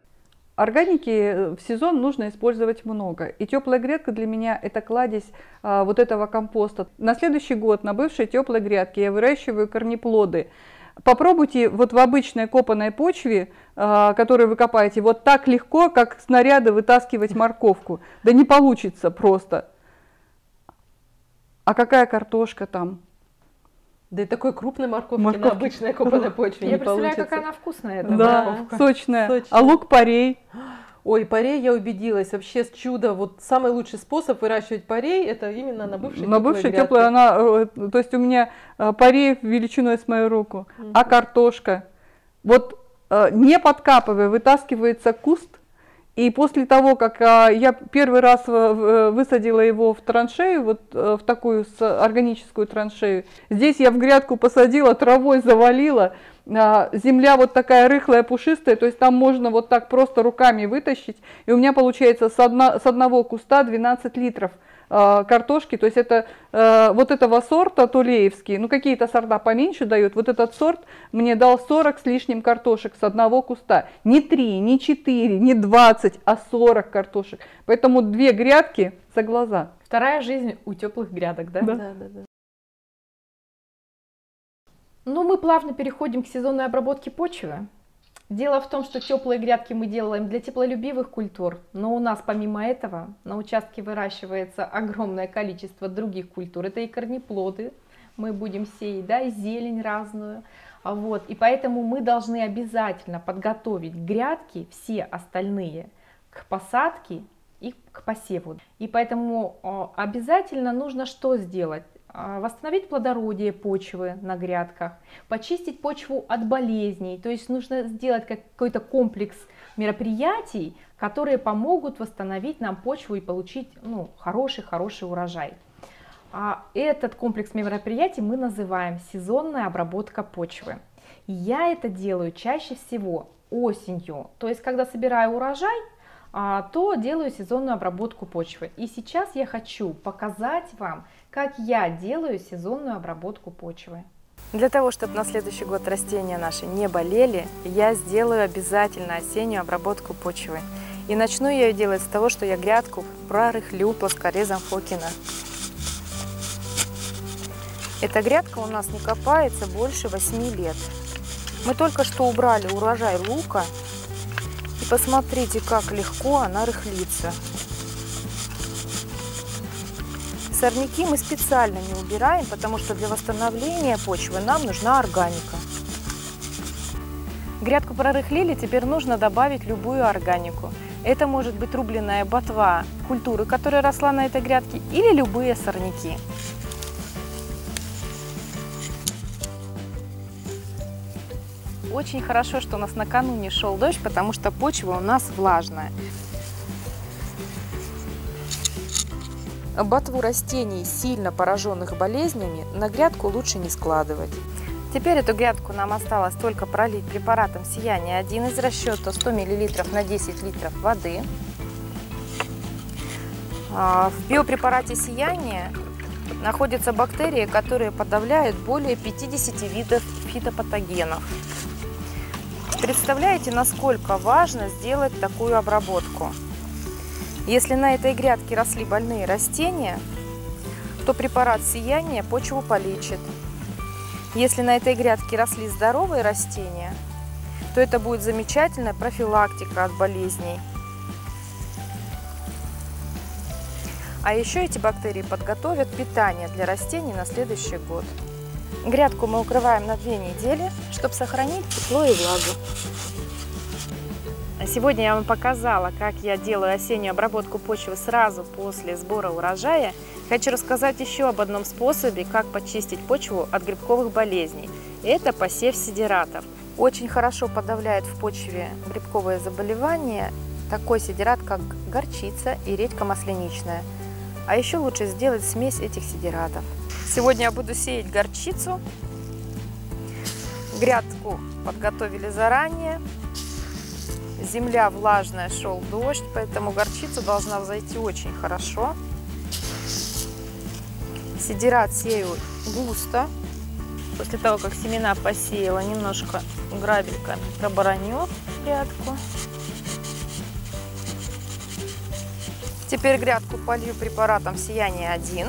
Speaker 3: Органики в сезон нужно использовать много. И теплая грядка для меня это кладезь вот этого компоста. На следующий год на бывшей теплой грядке я выращиваю корнеплоды. Попробуйте вот в обычной копаной почве, которую вы копаете, вот так легко, как снаряды вытаскивать морковку. Да не получится просто. А какая картошка там?
Speaker 5: Да и такой крупной морковки на обычной копанной почве
Speaker 2: Я
Speaker 5: не
Speaker 2: представляю,
Speaker 5: получится.
Speaker 2: какая она вкусная, эта
Speaker 3: Да,
Speaker 2: морковка.
Speaker 3: сочная.
Speaker 5: Сочная.
Speaker 3: А лук-порей?
Speaker 5: Ой, порей, я убедилась, вообще чудо. Вот самый лучший способ выращивать порей, это именно на бывшей
Speaker 3: На бывшей теплой, она, то есть у меня порей величиной с мою руку, а картошка. Вот не подкапывая, вытаскивается куст, и после того, как я первый раз высадила его в траншею, вот в такую органическую траншею, здесь я в грядку посадила, травой завалила, земля вот такая рыхлая, пушистая, то есть там можно вот так просто руками вытащить, и у меня получается с одного куста 12 литров картошки, то есть это вот этого сорта тулеевский, ну какие-то сорта поменьше дают, вот этот сорт мне дал 40 с лишним картошек с одного куста, не 3, не 4, не 20, а 40 картошек, поэтому 2 грядки за глаза.
Speaker 2: Вторая жизнь у теплых грядок, да?
Speaker 3: Да.
Speaker 5: Да.
Speaker 2: Ну, мы плавно переходим к сезонной обработке почвы. Дело в том, что теплые грядки мы делаем для теплолюбивых культур, но у нас помимо этого на участке выращивается огромное количество других культур. Это и корнеплоды, мы будем сеять, да, и зелень разную. Вот. И поэтому мы должны обязательно подготовить грядки, все остальные, к посадке и к посеву. И поэтому обязательно нужно что сделать? Восстановить плодородие почвы на грядках, почистить почву от болезней, то есть нужно сделать какой-то комплекс мероприятий, которые помогут восстановить нам почву и получить хороший урожай. Этот комплекс мероприятий мы называем сезонная обработка почвы. Я это делаю чаще всего осенью, то есть когда собираю урожай, то делаю сезонную обработку почвы. И сейчас я хочу показать вам, как я делаю сезонную обработку почвы.
Speaker 1: Для того, чтобы на следующий год растения наши не болели, я сделаю обязательно осеннюю обработку почвы. И начну я ее делать с того, что я грядку прорыхлю плоскорезом Фокина. Эта грядка у нас не копается больше 8 лет. Мы только что убрали урожай лука. И посмотрите, как легко она рыхлится. Сорняки мы специально не убираем, потому что для восстановления почвы нам нужна органика. Грядку прорыхлили, теперь нужно добавить любую органику. Это может быть рубленная ботва культуры, которая росла на этой грядке, или любые сорняки. Очень хорошо, что у нас накануне шел дождь, потому что почва у нас влажная. Ботву растений, сильно пораженных болезнями, на грядку лучше не складывать. Теперь эту грядку нам осталось только пролить препаратом «Сияние 1» из расчета 100 мл на 10 литров воды. В биопрепарате «Сияние» находятся бактерии, которые подавляют более 50 видов фитопатогенов. Представляете, насколько важно сделать такую обработку? Если на этой грядке росли больные растения, то препарат «Сияние» почву полечит. Если на этой грядке росли здоровые растения, то это будет замечательная профилактика от болезней. А еще эти бактерии подготовят питание для растений на следующий год. Грядку мы укрываем на 2 недели, чтобы сохранить тепло и влагу. Сегодня я вам показала, как я делаю осеннюю обработку почвы сразу после сбора урожая. Хочу рассказать еще об одном способе, как почистить почву от грибковых болезней. Это посев сидератов. Очень хорошо подавляет в почве грибковые заболевания такой сидерат, как горчица и редька масляничная. А еще лучше сделать смесь этих сидератов. Сегодня я буду сеять горчицу. Грядку подготовили заранее. Земля влажная, шел дождь, поэтому горчица должна взойти очень хорошо. Сидерат сею густо. После того, как семена посеяла, немножко грабельками пробараню грядку. Теперь грядку полью препаратом «Сияние 1».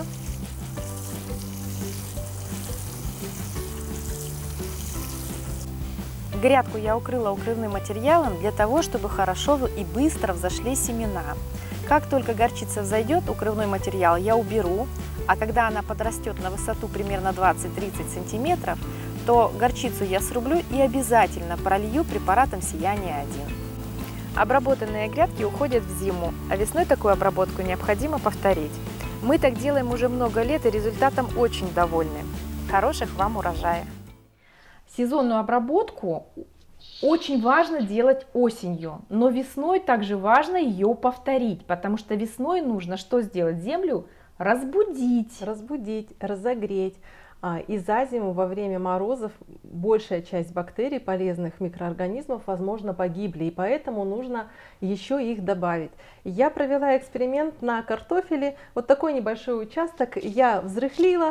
Speaker 1: Грядку я укрыла укрывным материалом для того, чтобы хорошо и быстро взошли семена. Как только горчица взойдет, укрывной материал я уберу, А когда она подрастет на высоту примерно 20-30 сантиметров, то горчицу я срублю и обязательно пролью препаратом «Сияние-1». Обработанные грядки уходят в зиму, а весной такую обработку необходимо повторить. Мы так делаем уже много лет и результатом очень довольны. Хороших вам урожаев!
Speaker 2: Сезонную обработку очень важно делать осенью, но весной также важно ее повторить, потому что весной нужно что сделать? Землю разбудить.
Speaker 5: Разбудить, разогреть. И за зиму во время морозов большая часть бактерий, полезных микроорганизмов, возможно, погибли, и поэтому нужно еще их добавить. Я провела эксперимент на картофеле, вот такой небольшой участок я взрыхлила,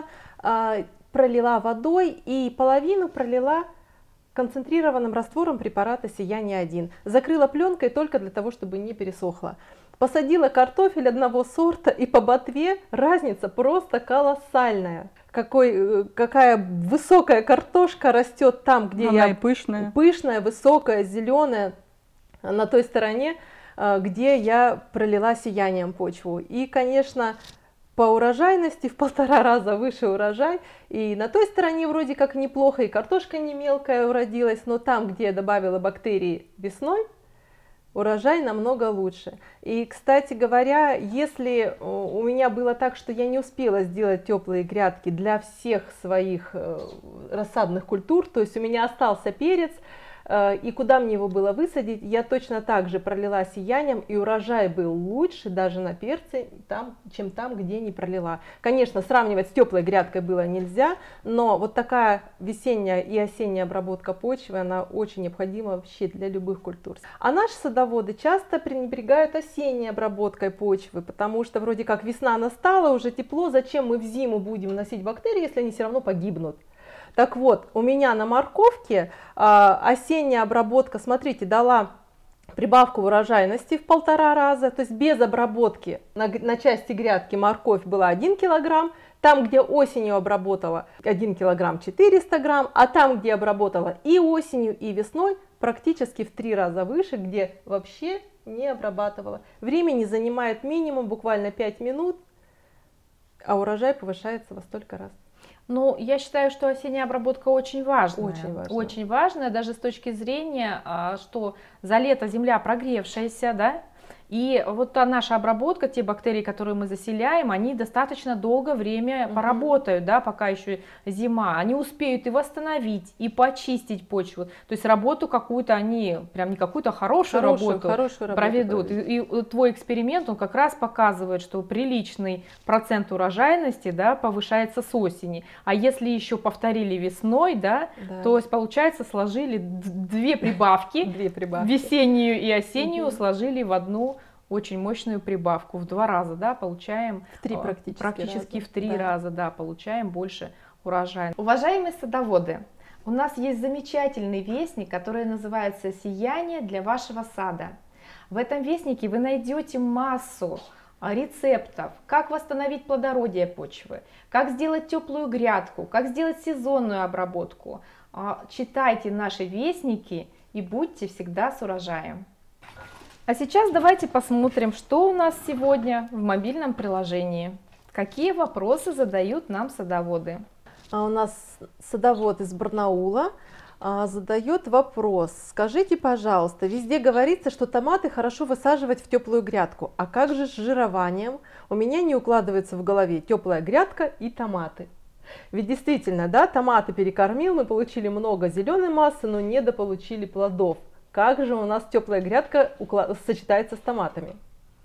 Speaker 5: пролила водой и половину пролила концентрированным раствором препарата «Сияние-1». Закрыла пленкой только для того, чтобы не пересохло. Посадила картофель одного сорта, и по ботве разница просто колоссальная. Какая высокая картошка растет там, где
Speaker 3: она и пышная.
Speaker 5: Пышная, высокая, зеленая, на той стороне, где я пролила сиянием почву. И, конечно, по урожайности в 1,5 раза выше урожай. И на той стороне вроде как неплохо, и картошка не мелкая уродилась, но там, где я добавила бактерии весной, урожай намного лучше. И, кстати говоря, если у меня было так, что я не успела сделать теплые грядки для всех своих рассадных культур, то есть у меня остался перец, и куда мне его было высадить, я точно так же пролила сиянием, и урожай был лучше даже на перце, чем там, где не пролила. Конечно, сравнивать с теплой грядкой было нельзя, но вот такая весенняя и осенняя обработка почвы, она очень необходима вообще для любых культур. А наши садоводы часто пренебрегают осенней обработкой почвы, потому что вроде как весна настала, уже тепло, зачем мы в зиму будем вносить бактерии, если они все равно погибнут. Так вот, у меня на морковке осенняя обработка, смотрите, дала прибавку в урожайности в 1,5 раза, то есть без обработки на части грядки морковь была 1 килограмм, там, где осенью обработала 1 килограмм 400 грамм, а там, где обработала и осенью, и весной, практически в 3 раза выше, где вообще не обрабатывала. Времени занимает минимум, буквально 5 минут, а урожай повышается во столько раз.
Speaker 2: Ну, я считаю, что осенняя обработка очень важная.
Speaker 5: Очень важная.
Speaker 2: Очень важная, даже с точки зрения, что за лето земля прогревшаяся, да, и вот та наша обработка, те бактерии, которые мы заселяем, они достаточно долгое время поработают, да, пока еще зима. Они успеют и восстановить, и почистить почву. То есть работу какую-то они, прям не какую-то хорошую работу проведут. И твой эксперимент, он как раз показывает, что приличный процент урожайности, да, повышается с осени. А если еще повторили весной, да, то есть получается сложили две прибавки, весеннюю и осеннюю сложили в одну очень мощную прибавку. В 2 раза, да, получаем практически в 3 раза, да, получаем больше урожая. Уважаемые садоводы, у нас есть замечательный вестник, который называется «Сияние для вашего сада». В этом вестнике вы найдете массу рецептов, как восстановить плодородие почвы, как сделать теплую грядку, как сделать сезонную обработку. Читайте наши вестники и будьте всегда с урожаем. А сейчас давайте посмотрим, что у нас сегодня в мобильном приложении. Какие вопросы задают нам садоводы?
Speaker 5: У нас садовод из Барнаула задает вопрос. Скажите, пожалуйста, везде говорится, что томаты хорошо высаживать в теплую грядку. А как же с жированием? У меня не укладывается в голове теплая грядка и томаты. Ведь действительно, да, томаты перекормил, мы получили много зеленой массы, но недополучили плодов. Как же у нас теплая грядка сочетается с томатами?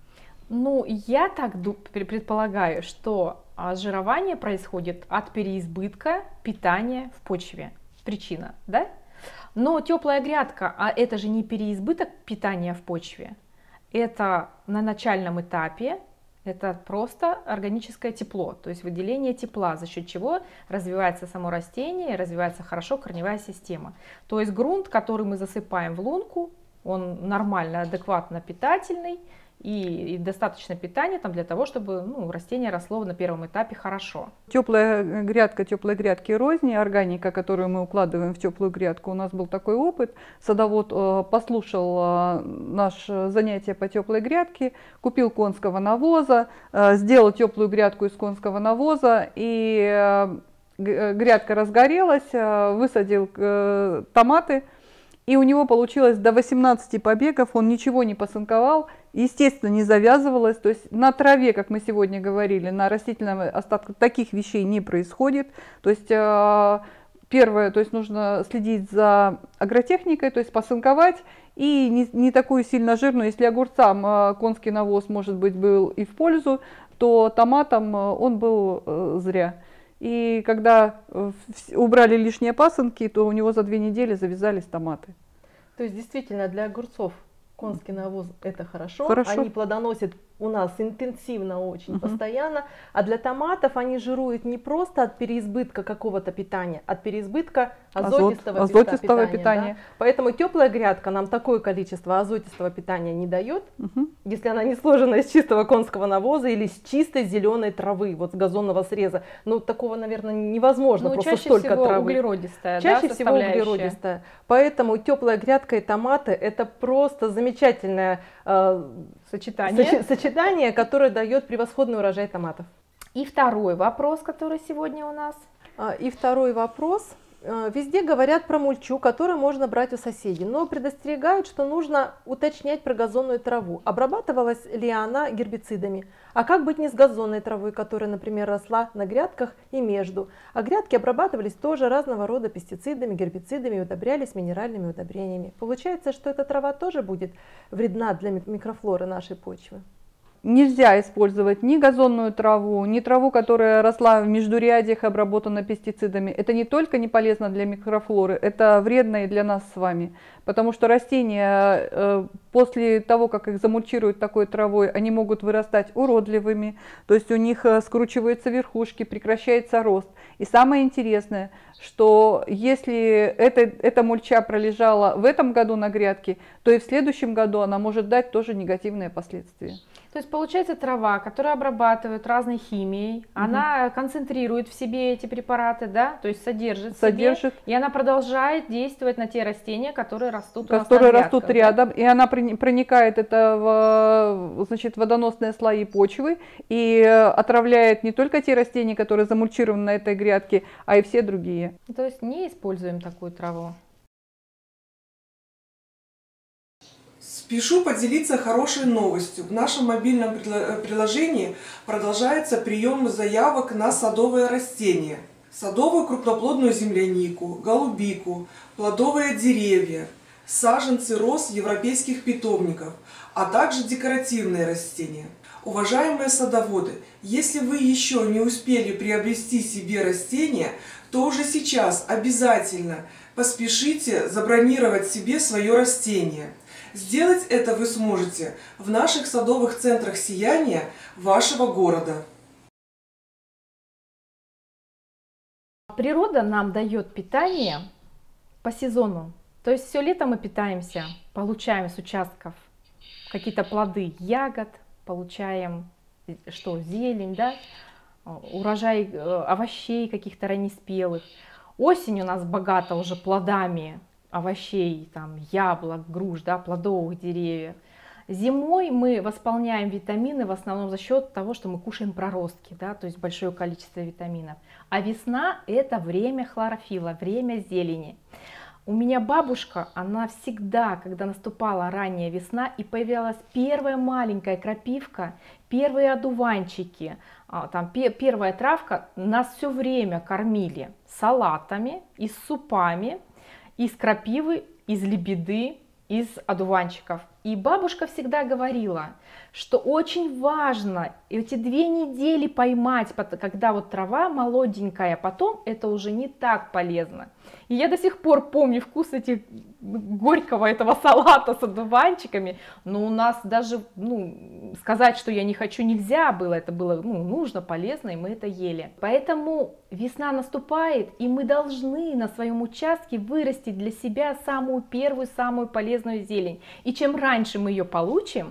Speaker 2: Ну, я так предполагаю, что жирование происходит от переизбытка питания в почве. Причина, да? Но теплая грядка, а это же не переизбыток питания в почве. Это на начальном этапе, это просто органическое тепло, то есть выделение тепла, за счет чего развивается само растение, развивается хорошо корневая система. То есть грунт, который мы засыпаем в лунку, он нормально, адекватно питательный, и достаточно питания там, для того, чтобы растение росло на первом этапе хорошо.
Speaker 3: Теплая грядка, теплой грядки розни, органика, которую мы укладываем в теплую грядку. У нас был такой опыт. Садовод послушал наше занятие по теплой грядке, купил конского навоза, сделал теплую грядку из конского навоза, и грядка разгорелась, высадил томаты, и у него получилось до 18 побегов, он ничего не посынковал, естественно, не завязывалось, то есть на траве, как мы сегодня говорили, на растительном остатке таких вещей не происходит. То есть первое, то есть нужно следить за агротехникой, то есть посынковать, и не такую сильно жирную. Если огурцам конский навоз, может быть, был и в пользу, то томатам он был зря. И когда убрали лишние пасынки, то у него за 2 недели завязались томаты.
Speaker 5: То есть действительно для огурцов конский навоз это хорошо.
Speaker 3: Хорошо.
Speaker 5: Они плодоносят у нас интенсивно очень, постоянно. А для томатов они жируют не просто от переизбытка какого-то питания, от переизбытка азотистого питания. Да? Поэтому теплая грядка нам такое количество азотистого питания не дает, если она не сложена из чистого конского навоза или из чистой зеленой травы, вот с газонного среза. Ну, такого, наверное, невозможно, просто
Speaker 2: чаще
Speaker 5: столько
Speaker 2: всего
Speaker 5: травы.
Speaker 2: Углеродистая,
Speaker 5: Чаще
Speaker 2: да,
Speaker 5: всего углеродистая. Поэтому теплая грядка и томаты это просто замечательное сочетание, которое дает превосходный урожай томатов.
Speaker 2: И второй вопрос, который сегодня у нас.
Speaker 5: И второй вопрос. Везде говорят про мульчу, которую можно брать у соседей, но предостерегают, что нужно уточнять про газонную траву. Обрабатывалась ли она гербицидами? А как быть не с газонной травой, которая, например, росла на грядках и между? А грядки обрабатывались тоже разного рода пестицидами, гербицидами и удобрялись минеральными удобрениями. Получается, что эта трава тоже будет вредна для микрофлоры нашей почвы.
Speaker 3: Нельзя использовать ни газонную траву, ни траву, которая росла в междурядьях, обработана пестицидами. Это не только не полезно для микрофлоры, это вредно и для нас с вами. Потому что растения после того, как их замульчируют такой травой, они могут вырастать уродливыми, то есть у них скручиваются верхушки, прекращается рост. И самое интересное, что если эта мульча пролежала в этом году на грядке, то и в следующем году она может дать тоже негативные последствия.
Speaker 2: То есть получается трава, которую обрабатывают разной химией, она концентрирует в себе эти препараты, да, то есть содержит в себе, и она продолжает действовать на те растения, которые растут у нас на грядках,
Speaker 3: растут рядом, да? И она проникает в водоносные слои почвы и отравляет не только те растения, которые замульчированы на этой грядке, а и все другие.
Speaker 2: То есть не используем такую траву.
Speaker 4: Спешу поделиться хорошей новостью. В нашем мобильном приложении продолжается прием заявок на садовые растения. Садовую крупноплодную землянику, голубику, плодовые деревья, саженцы роз европейских питомников, а также декоративные растения. Уважаемые садоводы, если вы еще не успели приобрести себе растения, то уже сейчас обязательно поспешите забронировать себе свое растение. Сделать это вы сможете в наших садовых центрах сияния вашего города.
Speaker 2: Природа нам дает питание по сезону. То есть все лето мы питаемся, получаем с участков какие-то плоды ягод, получаем зелень, да? Урожай овощей каких-то раннеспелых. Осень у нас богата уже плодами овощей, там, яблок, груш, да, плодовых деревьев. Зимой мы восполняем витамины в основном за счет того, что мы кушаем проростки, да, то есть большое количество витаминов. А весна – это время хлорофилла, время зелени. У меня бабушка, она всегда, когда наступала ранняя весна и появлялась первая маленькая крапивка, первые одуванчики, там, первая травка, нас все время кормили салатами и с супами, из крапивы, из лебеды, из одуванчиков. И бабушка всегда говорила, что очень важно эти 2 недели поймать, когда вот трава молоденькая, потом это уже не так полезно. И я до сих пор помню вкус этих горького этого салата с одуванчиками, но у нас даже сказать, что я не хочу, нельзя было, это было нужно, полезно, и мы это ели. Поэтому весна наступает, и мы должны на своем участке вырастить для себя самую первую, самую полезную зелень. И чем раньше мы ее получим,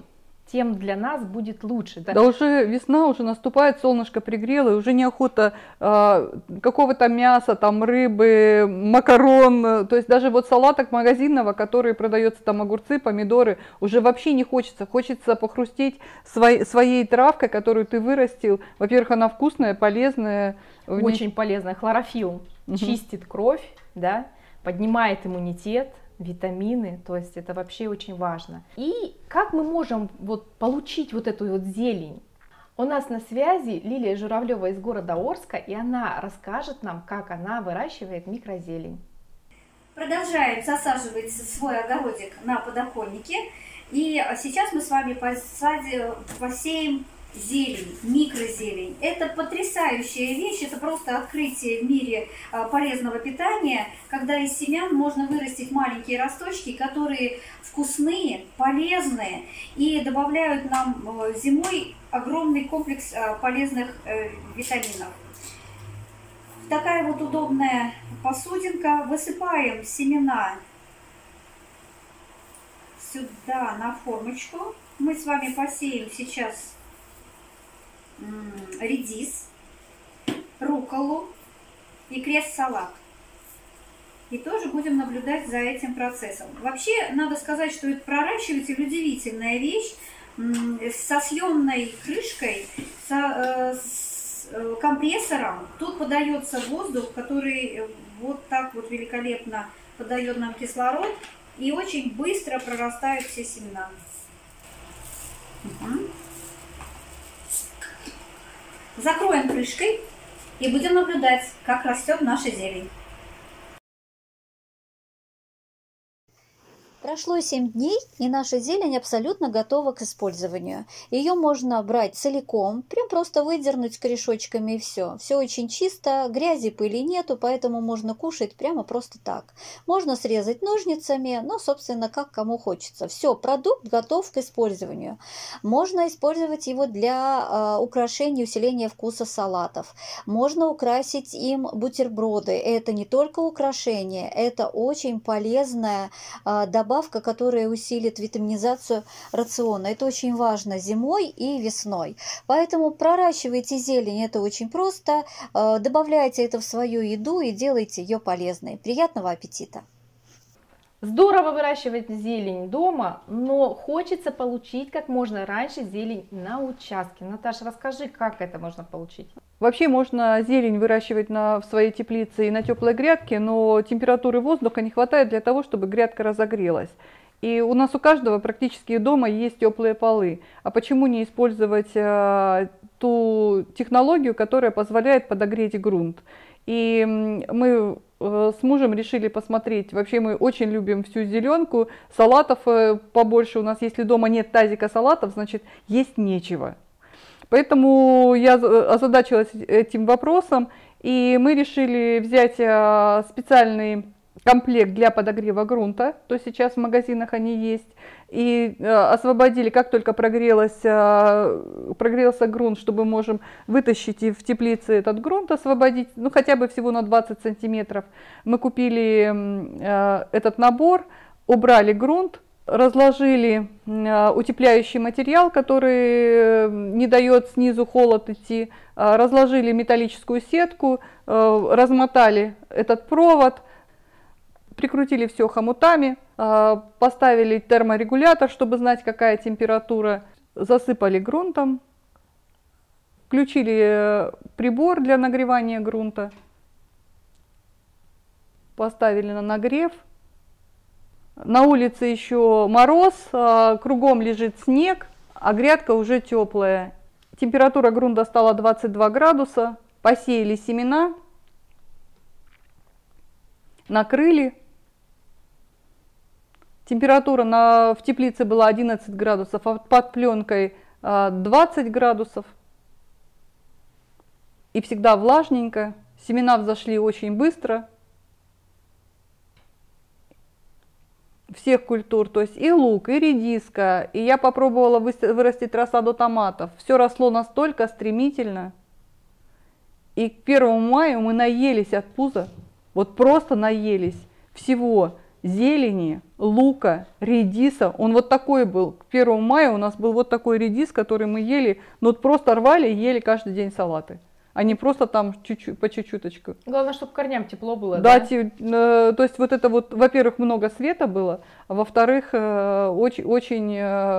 Speaker 2: тем для нас будет лучше.
Speaker 3: Да уже весна, уже наступает, солнышко пригрело, и уже неохота какого-то мяса, там рыбы, макарон, то есть даже вот салаток магазинного, который продается, там огурцы, помидоры, уже вообще не хочется. Хочется похрустеть своей травкой, которую ты вырастил. Во-первых, она вкусная, полезная.
Speaker 2: Очень полезная. Хлорофилл чистит кровь, да, поднимает иммунитет, витамины, то есть это вообще очень важно. И как мы можем вот получить вот эту вот зелень? У нас на связи Лилия Журавлева из города Орска, и она расскажет нам, как она выращивает микрозелень.
Speaker 6: Продолжаем засаживать свой огородик на подоконнике. И сейчас мы с вами посеем зелень, микрозелень. Это потрясающая вещь, это просто открытие в мире полезного питания, когда из семян можно вырастить маленькие росточки, которые вкусные, полезные и добавляют нам зимой огромный комплекс полезных витаминов. Такая вот удобная посудинка. Высыпаем семена сюда на формочку. Мы с вами посеем сейчас редис, рукколу и крест-салат. И тоже будем наблюдать за этим процессом. Вообще, надо сказать, что это проращиватель удивительная вещь со съемной крышкой, с компрессором. Тут подается воздух, который вот так вот великолепно подает нам кислород и очень быстро прорастают все семена. Закроем крышкой и будем наблюдать, как растет наша зелень.
Speaker 7: Прошло 7 дней, и наша зелень абсолютно готова к использованию. Ее можно брать целиком, прям просто выдернуть корешочками и все. Все очень чисто, грязи, пыли нету, поэтому можно кушать прямо просто так. Можно срезать ножницами, но, собственно, как кому хочется. Все, продукт готов к использованию. Можно использовать его для украшения, усиления вкуса салатов. Можно украсить им бутерброды. Это не только украшение, это очень полезная добавка, которая усилит витаминизацию рациона. Это очень важно зимой и весной. Поэтому проращивайте зелень, это очень просто. Добавляйте это в свою еду и делайте ее полезной. Приятного аппетита!
Speaker 2: Здорово выращивать зелень дома, но хочется получить как можно раньше зелень на участке. Наташа, расскажи, как это можно получить?
Speaker 3: Вообще можно зелень выращивать в своей теплице и на теплой грядке, но температуры воздуха не хватает для того, чтобы грядка разогрелась. И у нас у каждого практически дома есть теплые полы. А почему не использовать ту технологию, которая позволяет подогреть грунт? И мы с мужем решили посмотреть. Вообще мы очень любим всю зеленку. Салатов побольше у нас. Если дома нет тазика салатов, значит есть нечего. Поэтому я озадачилась этим вопросом. И мы решили взять специальный комплект для подогрева грунта. То сейчас в магазинах они есть. И освободили, как только прогрелся грунт, чтобы можем вытащить и в теплице этот грунт освободить, ну хотя бы всего на 20 сантиметров. Мы купили этот набор, убрали грунт, разложили утепляющий материал, который не дает снизу холод идти, разложили металлическую сетку, размотали этот провод, прикрутили все хомутами, поставили терморегулятор, чтобы знать, какая температура, засыпали грунтом, включили прибор для нагревания грунта, поставили на нагрев. На улице еще мороз, кругом лежит снег, а грядка уже теплая. Температура грунта стала 22 градуса, посеяли семена, накрыли. Температура в теплице была 11 градусов, а под пленкой 20 градусов. И всегда влажненько. Семена взошли очень быстро. Всех культур, то есть и лук, и редиска. И я попробовала вырастить рассаду томатов. Все росло настолько стремительно. И к 1 мая мы наелись от пуза. Вот просто наелись всего. зелени, лука, редиса. Он вот такой был. К 1 мая у нас был вот такой редис, который мы ели, ну вот просто рвали и ели каждый день салаты. А не просто там чуть-чуть, по чуть-чуточку.
Speaker 2: Главное, чтобы корням тепло было.
Speaker 3: Да,
Speaker 2: да?
Speaker 3: То есть вот это вот, во-первых, много света было, а во-вторых, очень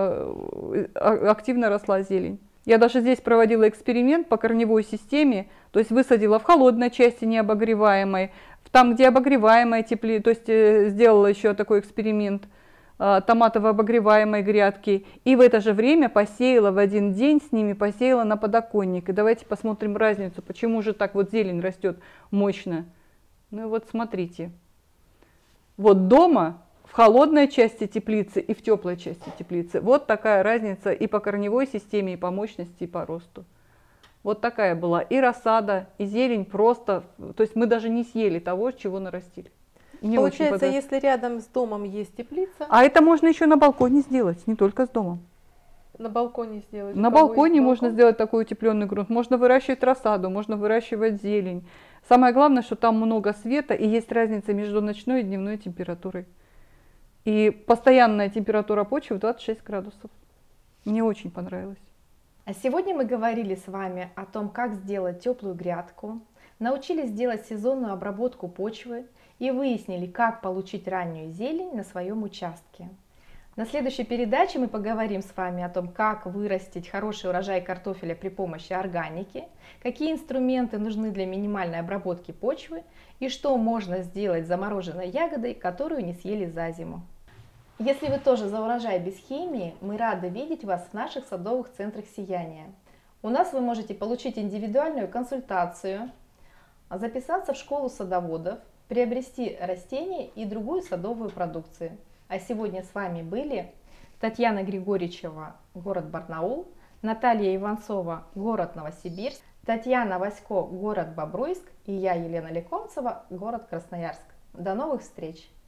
Speaker 3: активно росла зелень. Я даже здесь проводила эксперимент по корневой системе, то есть высадила в холодной части необогреваемой, там, где обогреваемая теплее, то есть сделала еще такой эксперимент томатово-обогреваемой грядки, и в это же время посеяла в один день с ними, посеяла на подоконник. И давайте посмотрим разницу, почему же так вот зелень растет мощно. Ну и вот смотрите, вот дома, в холодной части теплицы и в теплой части теплицы, вот такая разница и по корневой системе, и по мощности, и по росту. Вот такая была и рассада, и зелень просто, то есть мы даже не съели того, чего нарастили. Мне
Speaker 5: Получается, если рядом с домом есть теплица,
Speaker 3: а это можно еще на балконе сделать, не только с домом.
Speaker 5: на балконе сделать.
Speaker 3: На балконе можно сделать такой утепленный грунт. Можно выращивать рассаду, можно выращивать зелень. Самое главное, что там много света и есть разница между ночной и дневной температурой. И постоянная температура почвы 26 градусов. Мне очень понравилось.
Speaker 2: А сегодня мы говорили с вами о том, как сделать теплую грядку, научились делать сезонную обработку почвы и выяснили, как получить раннюю зелень на своем участке. На следующей передаче мы поговорим с вами о том, как вырастить хороший урожай картофеля при помощи органики, какие инструменты нужны для минимальной обработки почвы и что можно сделать с замороженной ягодой, которую не съели за зиму. Если вы тоже за урожай без химии, мы рады видеть вас в наших садовых центрах сияния. У нас вы можете получить индивидуальную консультацию, записаться в школу садоводов, приобрести растения и другую садовую продукцию. А сегодня с вами были Татьяна Григорьевичева, город Барнаул, Наталья Иванцова, город Новосибирск, Татьяна Васько, город Бобруйск и я, Елена Лекомцева, город Красноярск. До новых встреч!